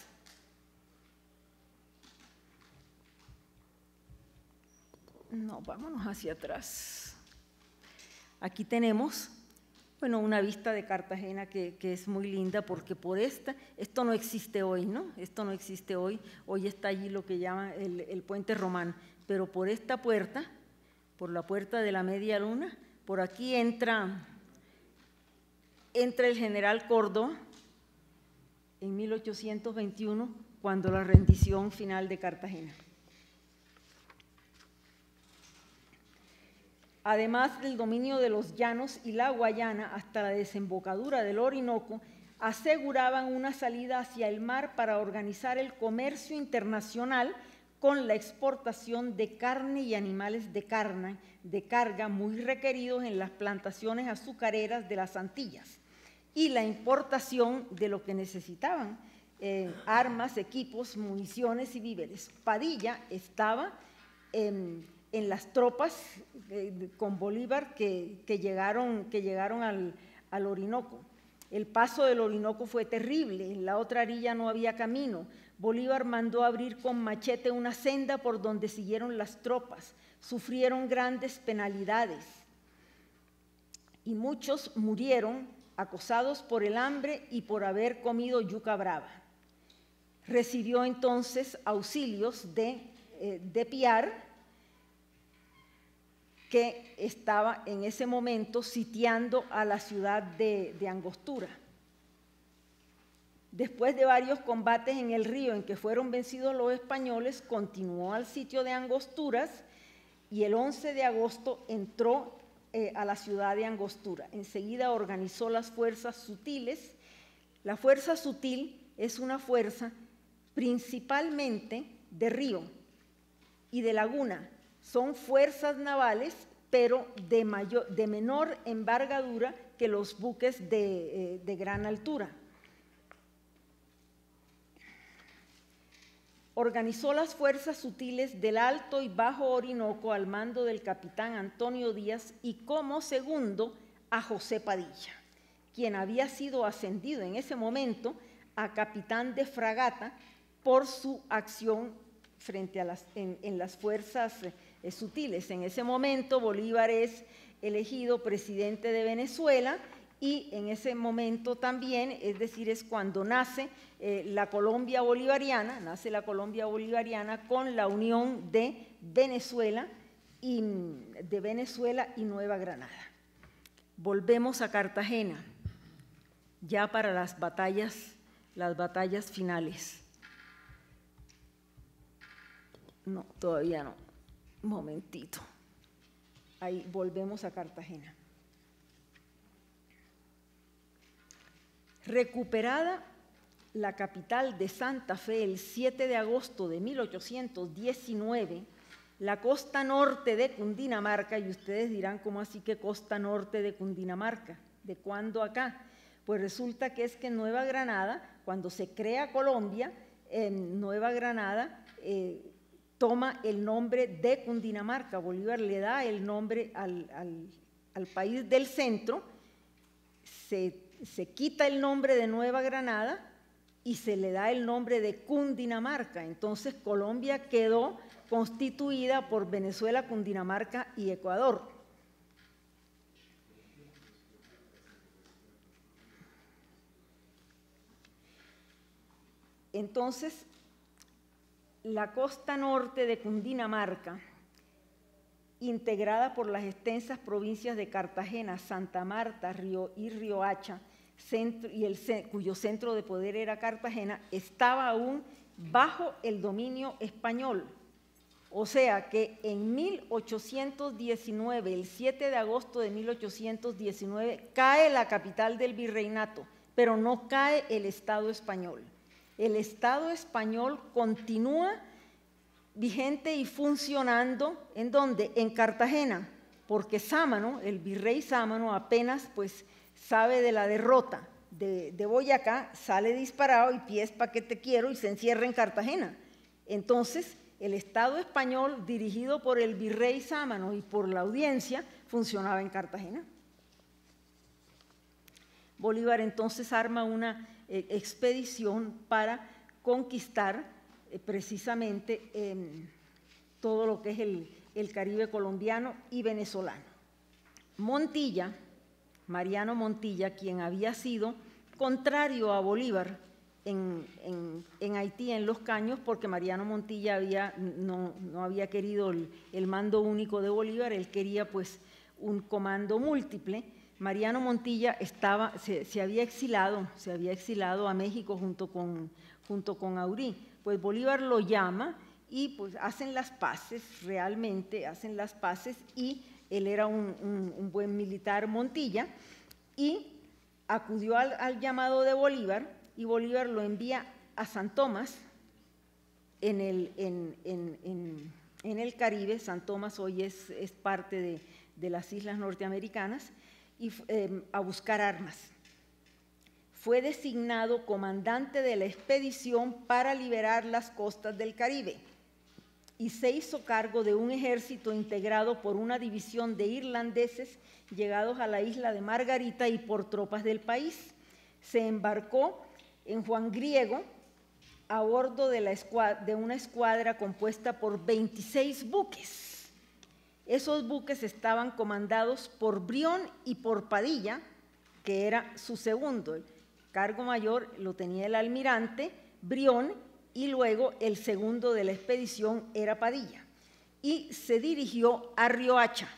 No, vámonos hacia atrás. Aquí tenemos, bueno, una vista de Cartagena que, que es muy linda, porque por esta, esto no existe hoy, ¿no? Esto no existe hoy, hoy está allí lo que llaman el, el puente romano, pero por esta puerta, por la puerta de la Media Luna, por aquí entra, entra el general Córdoba en mil ochocientos veintiuno, cuando la rendición final de Cartagena. Además del dominio de los llanos y la Guayana hasta la desembocadura del Orinoco, aseguraban una salida hacia el mar para organizar el comercio internacional con la exportación de carne y animales de carne, de carga muy requeridos en las plantaciones azucareras de las Antillas, y la importación de lo que necesitaban, eh, armas, equipos, municiones y víveres. Padilla estaba en... en las tropas eh, con Bolívar que, que llegaron, que llegaron al, al Orinoco. El paso del Orinoco fue terrible, en la otra orilla no había camino. Bolívar mandó abrir con machete una senda por donde siguieron las tropas. Sufrieron grandes penalidades y muchos murieron acosados por el hambre y por haber comido yuca brava. Recibió entonces auxilios de, eh, de Piar, que estaba en ese momento sitiando a la ciudad de, de Angostura. Después de varios combates en el río en que fueron vencidos los españoles, continuó al sitio de Angosturas y el once de agosto entró eh, a la ciudad de Angostura. Enseguida organizó las fuerzas sutiles. La fuerza sutil es una fuerza principalmente de río y de laguna. Son fuerzas navales, pero de, mayor, de menor envergadura que los buques de, eh, de gran altura. Organizó las fuerzas sutiles del Alto y Bajo Orinoco al mando del capitán Antonio Díaz y como segundo a José Padilla, quien había sido ascendido en ese momento a capitán de fragata por su acción frente a las, en, en las fuerzas eh, sutiles. En ese momento Bolívar es elegido presidente de Venezuela y en ese momento también, es decir, es cuando nace eh, la Colombia bolivariana, nace la Colombia bolivariana con la unión de Venezuela y, de Venezuela y Nueva Granada. Volvemos a Cartagena, ya para las batallas, las batallas finales. No, todavía no. Un momentito. Ahí volvemos a Cartagena. Recuperada la capital de Santa Fe el siete de agosto de mil ochocientos diecinueve, la costa norte de Cundinamarca, y ustedes dirán, ¿cómo así que costa norte de Cundinamarca? ¿De cuándo acá? Pues resulta que es que en Nueva Granada, cuando se crea Colombia, en Nueva Granada eh, toma el nombre de Cundinamarca. Bolívar le da el nombre al, al, al país del centro, se, se quita el nombre de Nueva Granada y se le da el nombre de Cundinamarca. Entonces Colombia quedó constituida por Venezuela, Cundinamarca y Ecuador. Entonces, la costa norte de Cundinamarca, integrada por las extensas provincias de Cartagena, Santa Marta, Río y Riohacha, centro, y el, cuyo centro de poder era Cartagena, estaba aún bajo el dominio español. O sea que en mil ochocientos diecinueve, el siete de agosto de mil ochocientos diecinueve, cae la capital del virreinato, pero no cae el Estado español. El Estado español continúa vigente y funcionando, ¿en dónde? En Cartagena, porque Sámano, el virrey Sámano, apenas pues sabe de la derrota de, de Boyacá, sale disparado y pies pa' que te quiero y se encierra en Cartagena. Entonces, el Estado español, dirigido por el virrey Sámano y por la audiencia, funcionaba en Cartagena. Bolívar entonces arma una eh, expedición para conquistar eh, precisamente eh, todo lo que es el, el Caribe colombiano y venezolano. Montilla, Mariano Montilla, quien había sido contrario a Bolívar en, en, en Haití, en Los Caños, porque Mariano Montilla había, no, no había querido el, el mando único de Bolívar, él quería pues un comando múltiple. Mariano Montilla estaba, se, se había exilado, se había exilado a México junto con, junto con Aurí. Pues Bolívar lo llama y pues hacen las paces, realmente hacen las paces, y él era un, un, un buen militar, Montilla, y acudió al, al llamado de Bolívar, y Bolívar lo envía a San Tomás en el, en, en, en, en el Caribe. San Tomás hoy es, es parte de, de las islas norteamericanas, y eh, a buscar armas. Fue designado comandante de la expedición para liberar las costas del Caribe y se hizo cargo de un ejército integrado por una división de irlandeses llegados a la isla de Margarita y por tropas del país. Se embarcó en Juan Griego a bordo de, la escuadra, de una escuadra compuesta por veintiséis buques. Esos buques estaban comandados por Brión y por Padilla, que era su segundo. El cargo mayor lo tenía el almirante Brión, y luego el segundo de la expedición era Padilla. Y se dirigió a Riohacha.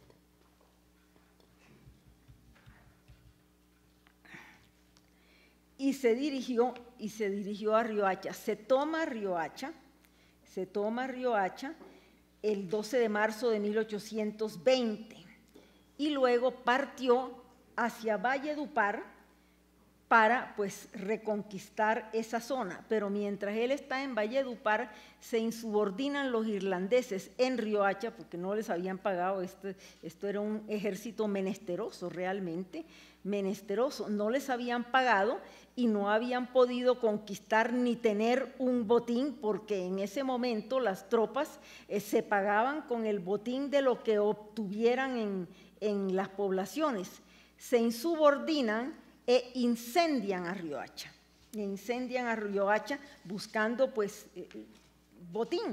Y se dirigió, y se dirigió a Riohacha. Se toma Riohacha, se toma Riohacha, el doce de marzo de mil ochocientos veinte, y luego partió hacia Valledupar para pues reconquistar esa zona. Pero mientras él está en Valledupar, se insubordinan los irlandeses en Riohacha, porque no les habían pagado. Esto, esto era un ejército menesteroso, realmente menesteroso, no les habían pagado y no habían podido conquistar ni tener un botín, porque en ese momento las tropas eh, se pagaban con el botín de lo que obtuvieran en, en las poblaciones. Se insubordinan e incendian a Riohacha, e incendian a Riohacha buscando pues eh, botín.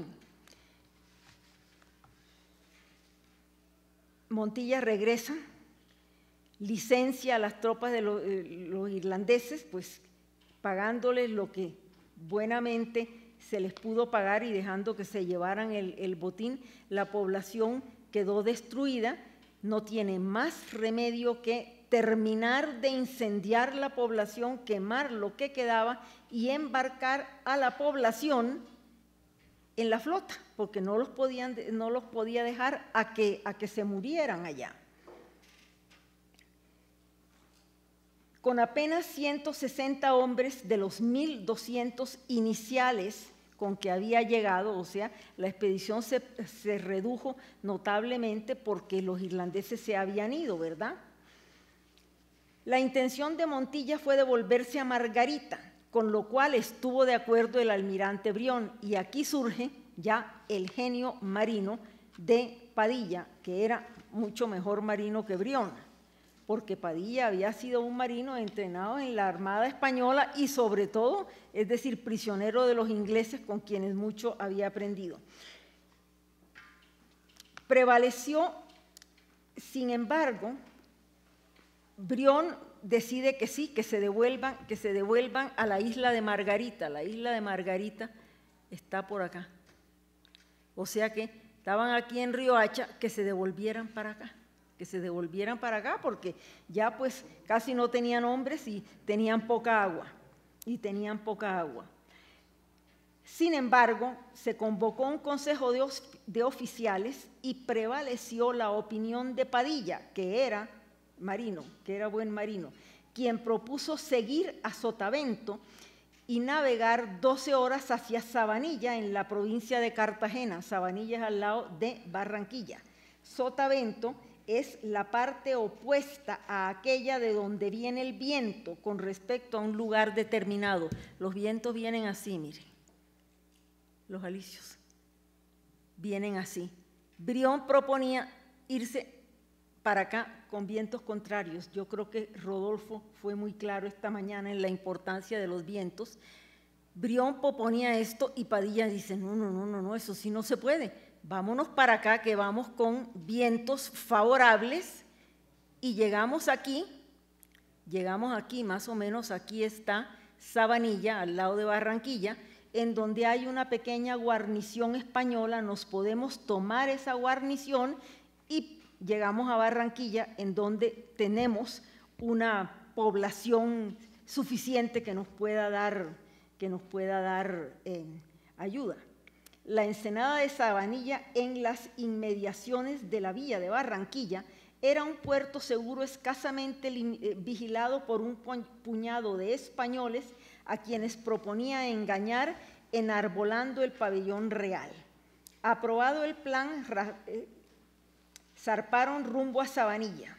Montilla regresa, licencia a las tropas de los, eh, los irlandeses, pues pagándoles lo que buenamente se les pudo pagar y dejando que se llevaran el, el botín. La población quedó destruida, no tiene más remedio que terminar de incendiar la población, quemar lo que quedaba y embarcar a la población en la flota, porque no los, podían, no los podía dejar a que, a que se murieran allá. Con apenas ciento sesenta hombres de los mil doscientos iniciales con que había llegado, o sea, la expedición se, se redujo notablemente porque los irlandeses se habían ido, ¿verdad? La intención de Montilla fue devolverse a Margarita, con lo cual estuvo de acuerdo el almirante Brión, y aquí surge ya el genio marino de Padilla, que era mucho mejor marino que Brión, porque Padilla había sido un marino entrenado en la Armada Española y sobre todo, es decir, prisionero de los ingleses con quienes mucho había aprendido. Prevaleció, sin embargo, Brión decide que sí, que se devuelvan, que se devuelvan a la isla de Margarita. La isla de Margarita está por acá. O sea que estaban aquí en Riohacha, que se devolvieran para acá. que se devolvieran para acá porque ya pues casi no tenían hombres y tenían poca agua, y tenían poca agua. Sin embargo, se convocó un consejo de, de oficiales y prevaleció la opinión de Padilla, que era marino, que era buen marino, quien propuso seguir a Sotavento y navegar doce horas hacia Sabanilla en la provincia de Cartagena. Sabanilla es al lado de Barranquilla. Sotavento es la parte opuesta a aquella de donde viene el viento con respecto a un lugar determinado. Los vientos vienen así, mire, los alisios vienen así. Brión proponía irse para acá con vientos contrarios. Yo creo que Rodolfo fue muy claro esta mañana en la importancia de los vientos. Brión proponía esto y Padilla dice, no, no, no, no, no, eso sí no se puede. Vámonos para acá que vamos con vientos favorables y llegamos aquí, llegamos aquí, más o menos aquí está Sabanilla, al lado de Barranquilla, en donde hay una pequeña guarnición española, nos podemos tomar esa guarnición y llegamos a Barranquilla, en donde tenemos una población suficiente que nos pueda dar, que nos pueda dar eh, ayuda. La ensenada de Sabanilla, en las inmediaciones de la villa de Barranquilla, era un puerto seguro escasamente vigilado por un puñado de españoles a quienes proponía engañar enarbolando el pabellón real. Aprobado el plan, zarparon rumbo a Sabanilla.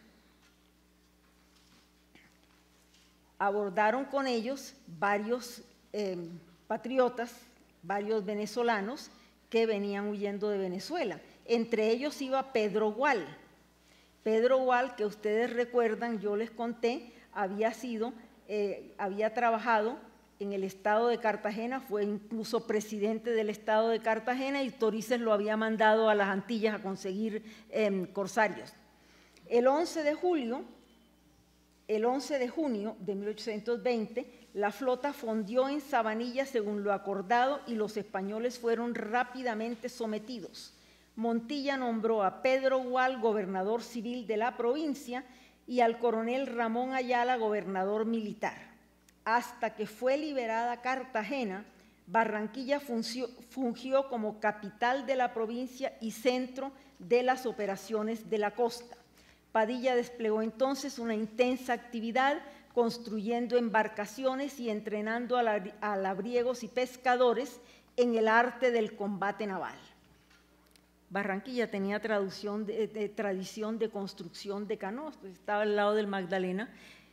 Abordaron con ellos varios eh, patriotas, varios venezolanos que venían huyendo de Venezuela. Entre ellos iba Pedro Gual. Pedro Gual, que ustedes recuerdan, yo les conté, había sido, eh, había trabajado en el estado de Cartagena, fue incluso presidente del estado de Cartagena y Torices lo había mandado a las Antillas a conseguir eh, corsarios. El once de julio, el once de junio de mil ochocientos veinte, la flota fondió en Sabanilla según lo acordado y los españoles fueron rápidamente sometidos. Montilla nombró a Pedro Gual gobernador civil de la provincia y al coronel Ramón Ayala gobernador militar. Hasta que fue liberada Cartagena, Barranquilla fungió, fungió como capital de la provincia y centro de las operaciones de la costa. Padilla desplegó entonces una intensa actividad construyendo embarcaciones y entrenando a, la, a labriegos y pescadores en el arte del combate naval. Barranquilla tenía traducción de, de, tradición de construcción de canoas, pues estaba al lado del Magdalena.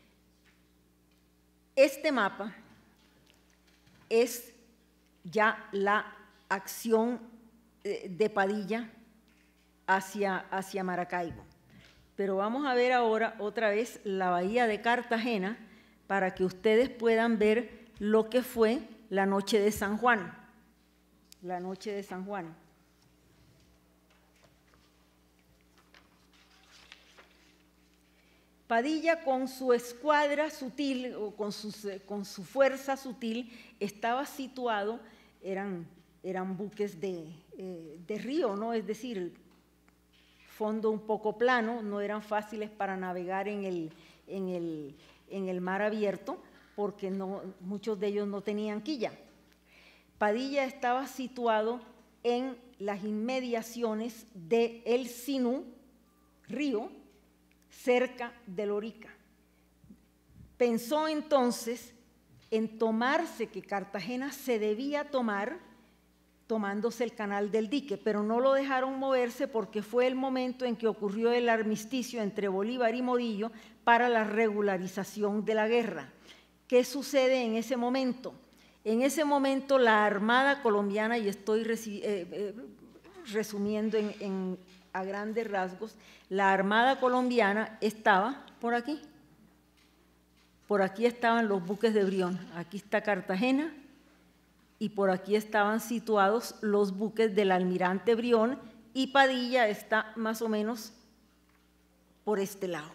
Este mapa es ya la acción de Padilla hacia, hacia Maracaibo. Pero vamos a ver ahora otra vez la bahía de Cartagena para que ustedes puedan ver lo que fue la noche de San Juan. La noche de San Juan. Padilla con su escuadra sutil o con, sus, con su fuerza sutil estaba situado, eran, eran buques de, eh, de río, ¿no? Es decir, fondo un poco plano, no eran fáciles para navegar en el, en el, en el mar abierto porque no, muchos de ellos no tenían quilla. Padilla estaba situado en las inmediaciones de El Sinú, río, cerca de Lorica. pensó entonces en tomarse, que Cartagena se debía tomar tomándose el canal del dique, pero no lo dejaron moverse porque fue el momento en que ocurrió el armisticio entre Bolívar y Morillo para la regularización de la guerra. ¿Qué sucede en ese momento? En ese momento la Armada colombiana, y estoy eh, eh, resumiendo en, en, a grandes rasgos, la Armada colombiana estaba por aquí. Por aquí estaban los buques de Brión, aquí está Cartagena, y por aquí estaban situados los buques del almirante Brión, y Padilla está más o menos por este lado.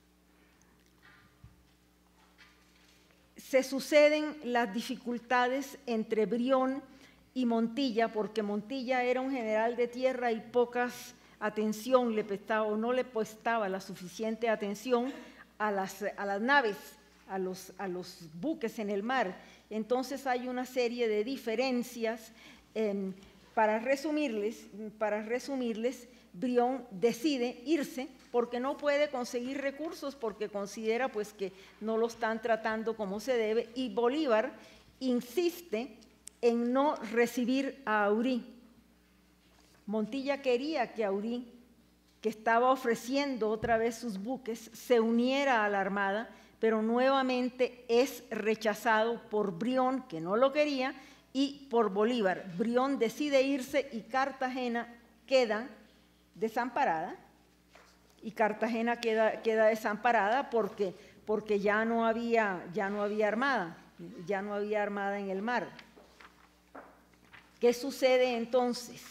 Se suceden las dificultades entre Brión y Montilla, porque Montilla era un general de tierra y pocas atención le prestaba, o no le prestaba la suficiente atención a las, a las naves, a los, a los buques en el mar. Entonces hay una serie de diferencias. Eh, para resumirles, para resumirles, Brión decide irse porque no puede conseguir recursos, porque considera pues que no lo están tratando como se debe, y Bolívar insiste en no recibir a Aurí. Montilla quería que Aurí, que estaba ofreciendo otra vez sus buques, se uniera a la Armada, pero nuevamente es rechazado por Brión, que no lo quería, y por Bolívar. Brión decide irse y Cartagena queda desamparada, y Cartagena queda, queda desamparada porque, porque ya, no había, ya no había armada, ya no había armada en el mar. ¿Qué sucede entonces?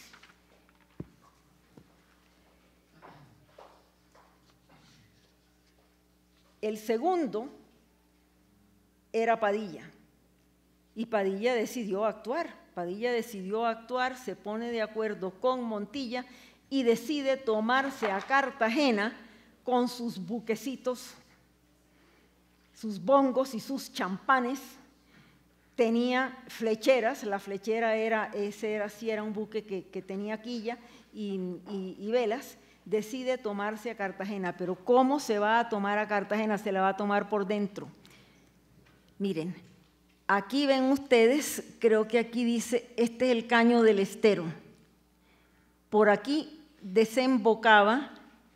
El segundo era Padilla, y Padilla decidió actuar. Padilla decidió actuar, se pone de acuerdo con Montilla y decide tomarse a Cartagena con sus buquecitos, sus bongos y sus champanes. Tenía flecheras, la flechera era, ese era, sí era un buque que, que tenía quilla y, y, y velas. Decide tomarse a Cartagena, pero ¿cómo se va a tomar a Cartagena? Se la va a tomar por dentro. Miren, aquí ven ustedes, creo que aquí dice, este es el caño del estero. Por aquí desembocaba,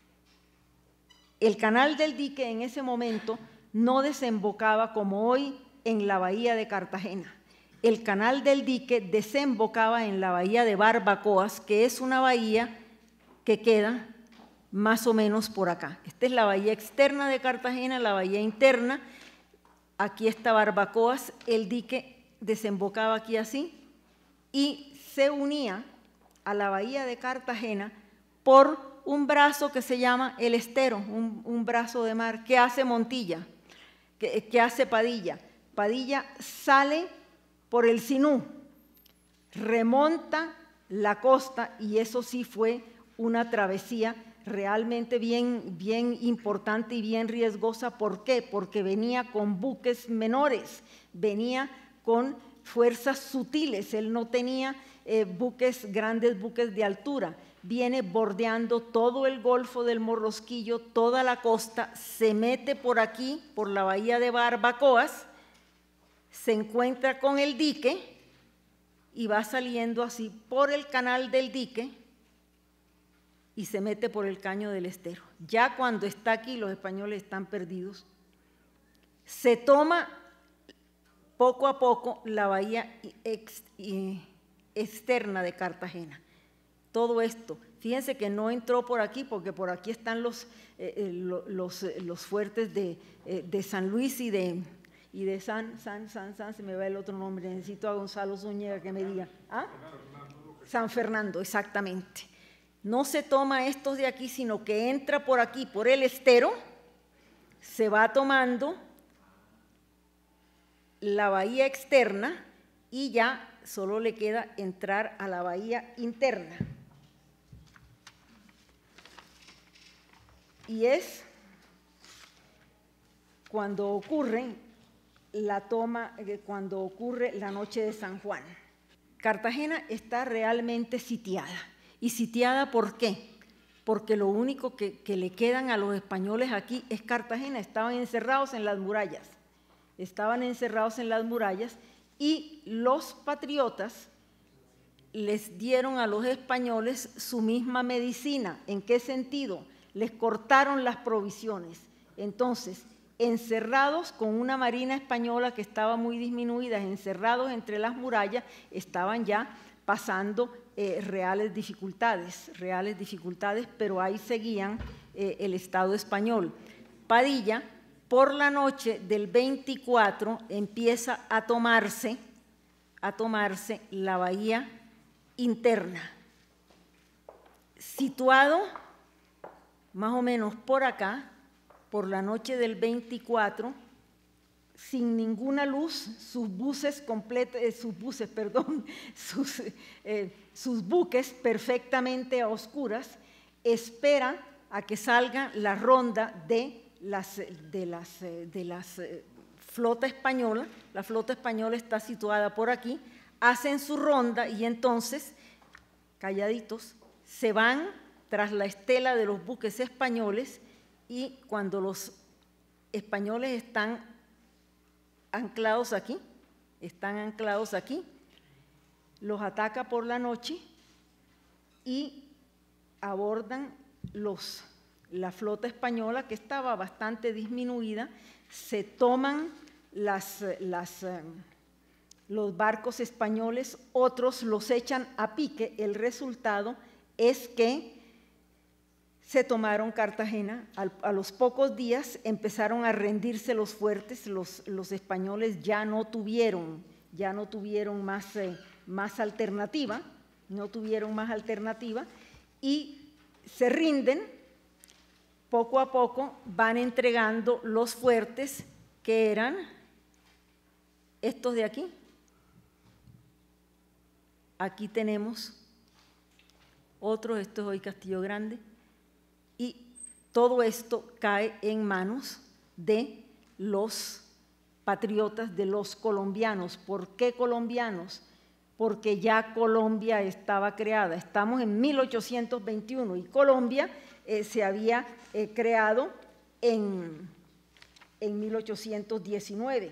el canal del dique en ese momento no desembocaba como hoy en la bahía de Cartagena. El canal del dique desembocaba en la bahía de Barbacoas, que es una bahía que queda más o menos por acá. Esta es la bahía externa de Cartagena, la bahía interna. Aquí está Barbacoas, el dique desembocaba aquí así y se unía a la bahía de Cartagena por un brazo que se llama el estero, un, un brazo de mar. ¿Qué hace Montilla? ¿Qué, qué hace Padilla? Padilla sale por el Sinú, remonta la costa, y eso sí fue una travesía realmente bien, bien importante y bien riesgosa. ¿Por qué? Porque venía con buques menores, venía con fuerzas sutiles, él no tenía eh, buques, grandes buques de altura, viene bordeando todo el Golfo del Morrosquillo, toda la costa, se mete por aquí, por la bahía de Barbacoas, se encuentra con el dique y va saliendo así por el canal del dique y se mete por el caño del estero. Ya cuando está aquí, los españoles están perdidos. Se toma poco a poco la bahía ex, eh, externa de Cartagena. Todo esto, fíjense que no entró por aquí, porque por aquí están los, eh, los, los fuertes de, eh, de San Luis y de, y de San, San, San, San, se me va el otro nombre, necesito a Gonzalo Zúñiga que me diga. ¿Ah? San Fernando, exactamente. No se toma estos de aquí, sino que entra por aquí, por el estero, se va tomando la bahía externa y ya solo le queda entrar a la bahía interna. Y es cuando ocurre la toma, cuando ocurre la noche de San Juan. Cartagena está realmente sitiada. ¿Y sitiada por qué? Porque lo único que, que le quedan a los españoles aquí es Cartagena. Estaban encerrados en las murallas. estaban encerrados en las murallas y los patriotas les dieron a los españoles su misma medicina. ¿En qué sentido? Les cortaron las provisiones. Entonces, encerrados con una marina española que estaba muy disminuida, encerrados entre las murallas, estaban ya pasando eh, reales dificultades, reales dificultades, pero ahí seguían eh, el Estado español. Padilla, por la noche del veinticuatro, empieza a tomarse, a tomarse la bahía interna, situado más o menos por acá, por la noche del veinticuatro, sin ninguna luz, sus buses completos, eh, sus buses, perdón, sus, eh, sus buques perfectamente a oscuras, esperan a que salga la ronda de las, de las, de las eh, flota española. La flota española está situada por aquí, hacen su ronda y entonces, calladitos, se van tras la estela de los buques españoles, y cuando los españoles están anclados aquí, están anclados aquí, los ataca por la noche y abordan los, la flota española, que estaba bastante disminuida, se toman las, las, los barcos españoles, otros los echan a pique. El resultado es que se tomaron Cartagena. A los pocos días empezaron a rendirse los fuertes, los, los españoles ya no tuvieron, ya no tuvieron más, eh, más alternativa, no tuvieron más alternativa y se rinden. Poco a poco van entregando los fuertes, que eran estos de aquí. Aquí tenemos otro, esto es hoy Castillo Grande. Y todo esto cae en manos de los patriotas, de los colombianos. ¿Por qué colombianos? Porque ya Colombia estaba creada. Estamos en mil ochocientos veintiuno y Colombia eh, se había eh, creado en, en mil ochocientos diecinueve.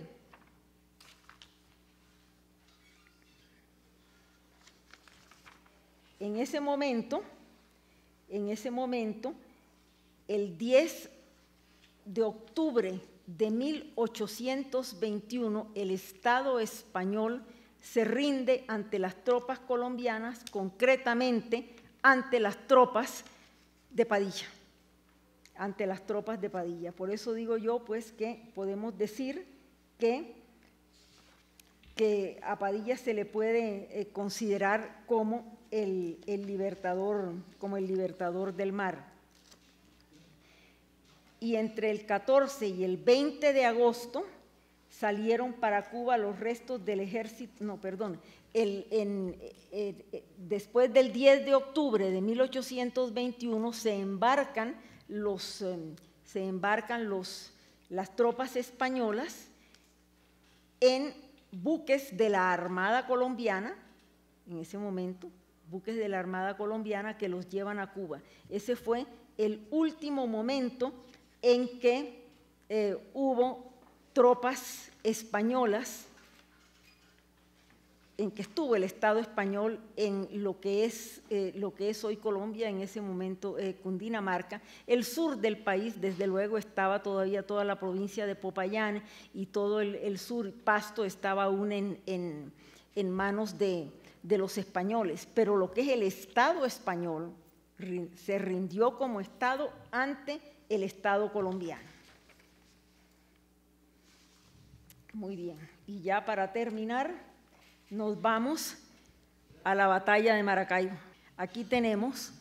En ese momento, en ese momento, el diez de octubre de mil ochocientos veintiuno, el Estado español se rinde ante las tropas colombianas, concretamente ante las tropas de Padilla, ante las tropas de Padilla. Por eso digo yo, pues, que podemos decir que, que a Padilla se le puede eh, considerar como el, el libertador, como el libertador del mar. Y entre el catorce y el veinte de agosto salieron para Cuba los restos del ejército, no, perdón, el, en, eh, eh, después del diez de octubre de mil ochocientos veintiuno se embarcan, los, eh, se embarcan los, las tropas españolas en buques de la Armada colombiana, en ese momento, buques de la Armada colombiana que los llevan a Cuba. Ese fue el último momento en que eh, hubo tropas españolas, en que estuvo el Estado español en lo que es, eh, lo que es hoy Colombia, en ese momento eh, Cundinamarca. El sur del país, desde luego, estaba todavía toda la provincia de Popayán y todo el, el sur, Pasto, estaba aún en, en, en manos de, de los españoles, pero lo que es el Estado español se rindió como Estado ante el Estado colombiano. Muy bien, y ya para terminar, nos vamos a la batalla de Maracaibo. Aquí tenemos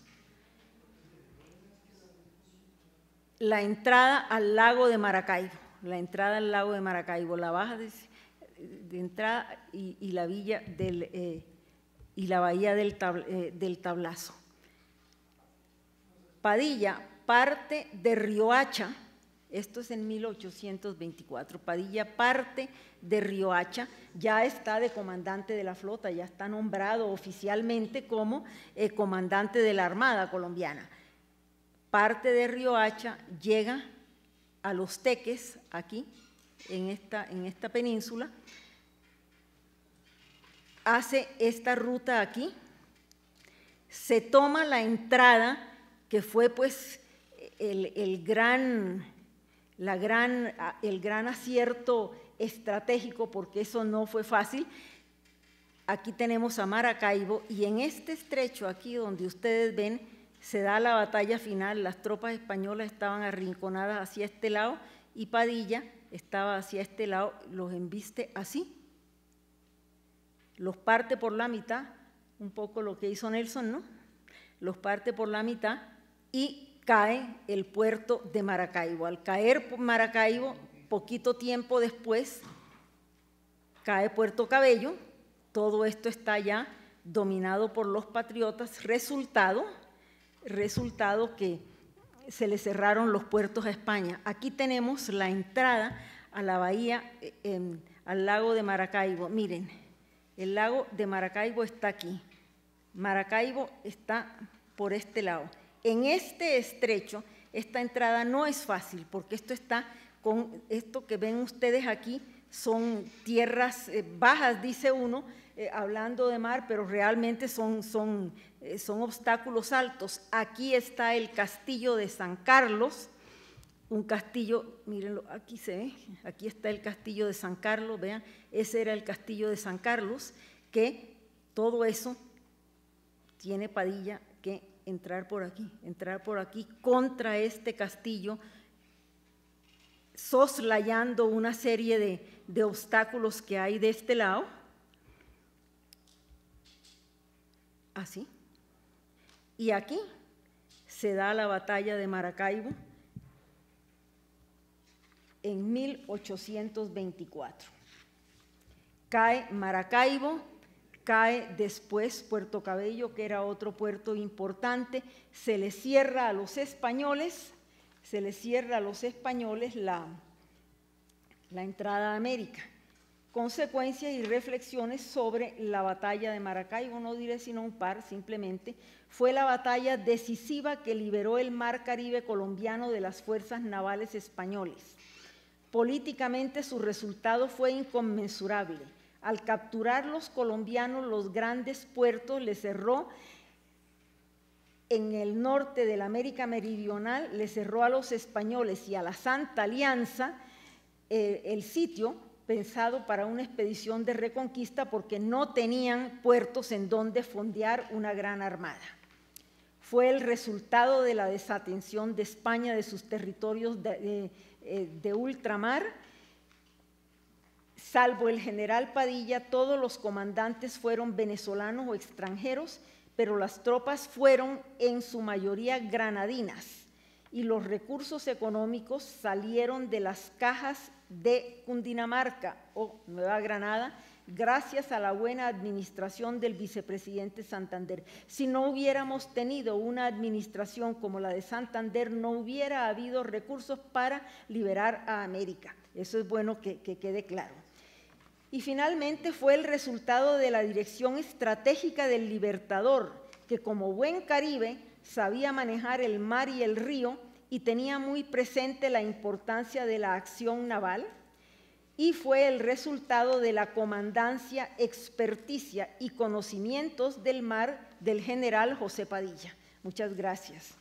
la entrada al lago de Maracaibo, la entrada al lago de Maracaibo, la baja de, de entrada y, y la villa del, eh, y la bahía del, tab, eh, del Tablazo. Padilla parte de Riohacha, esto es en mil ochocientos veinticuatro, Padilla parte de Riohacha, ya está de comandante de la flota, ya está nombrado oficialmente como eh, comandante de la Armada colombiana. Parte de Riohacha, llega a Los Teques, aquí, en esta, en esta península, hace esta ruta aquí, se toma la entrada, que fue pues el, el, gran, la gran, el gran acierto estratégico, porque eso no fue fácil. Aquí tenemos a Maracaibo, y en este estrecho aquí donde ustedes ven, se da la batalla final. Las tropas españolas estaban arrinconadas hacia este lado y Padilla estaba hacia este lado, los embiste así, los parte por la mitad, un poco lo que hizo Nelson, ¿no? Los parte por la mitad y cae el puerto de Maracaibo. Al caer Maracaibo, poquito tiempo después, cae Puerto Cabello. Todo esto está ya dominado por los patriotas, resultado, resultado que se le cerraron los puertos a España. Aquí tenemos la entrada a la bahía, eh, al lago de Maracaibo. Miren, el lago de Maracaibo está aquí. Maracaibo está por este lado. En este estrecho, esta entrada no es fácil, porque esto está con esto que ven ustedes aquí, son tierras eh, bajas, dice uno, eh, hablando de mar, pero realmente son, son, eh, son obstáculos altos. Aquí está el castillo de San Carlos, un castillo, mírenlo, aquí se ve, aquí está el castillo de San Carlos, vean, ese era el castillo de San Carlos, que todo eso tiene Padilla que entrar por aquí, entrar por aquí contra este castillo, soslayando una serie de, de obstáculos que hay de este lado, así, y aquí se da la batalla de Maracaibo en mil ochocientos veinticuatro. Cae Maracaibo, cae después Puerto Cabello, que era otro puerto importante, se le cierra a los españoles, se le cierra a los españoles la, la entrada a América. Consecuencias y reflexiones sobre la batalla de Maracaibo, no diré sino un par, simplemente, fue la batalla decisiva que liberó el mar Caribe colombiano de las fuerzas navales españoles. Políticamente su resultado fue inconmensurable. Al capturar los colombianos los grandes puertos, le cerró en el norte de la América Meridional, le cerró a los españoles y a la Santa Alianza eh, el sitio pensado para una expedición de reconquista, porque no tenían puertos en donde fondear una gran armada. Fue el resultado de la desatención de España de sus territorios de, de, de ultramar. Salvo el general Padilla, todos los comandantes fueron venezolanos o extranjeros, pero las tropas fueron en su mayoría granadinas y los recursos económicos salieron de las cajas de Cundinamarca o Nueva Granada, gracias a la buena administración del vicepresidente Santander. Si no hubiéramos tenido una administración como la de Santander, no hubiera habido recursos para liberar a América. Eso es bueno que, que quede claro. Y finalmente fue el resultado de la dirección estratégica del Libertador, que como buen Caribe sabía manejar el mar y el río y tenía muy presente la importancia de la acción naval, y fue el resultado de la comandancia, experticia y conocimientos del mar del general José Padilla. Muchas gracias.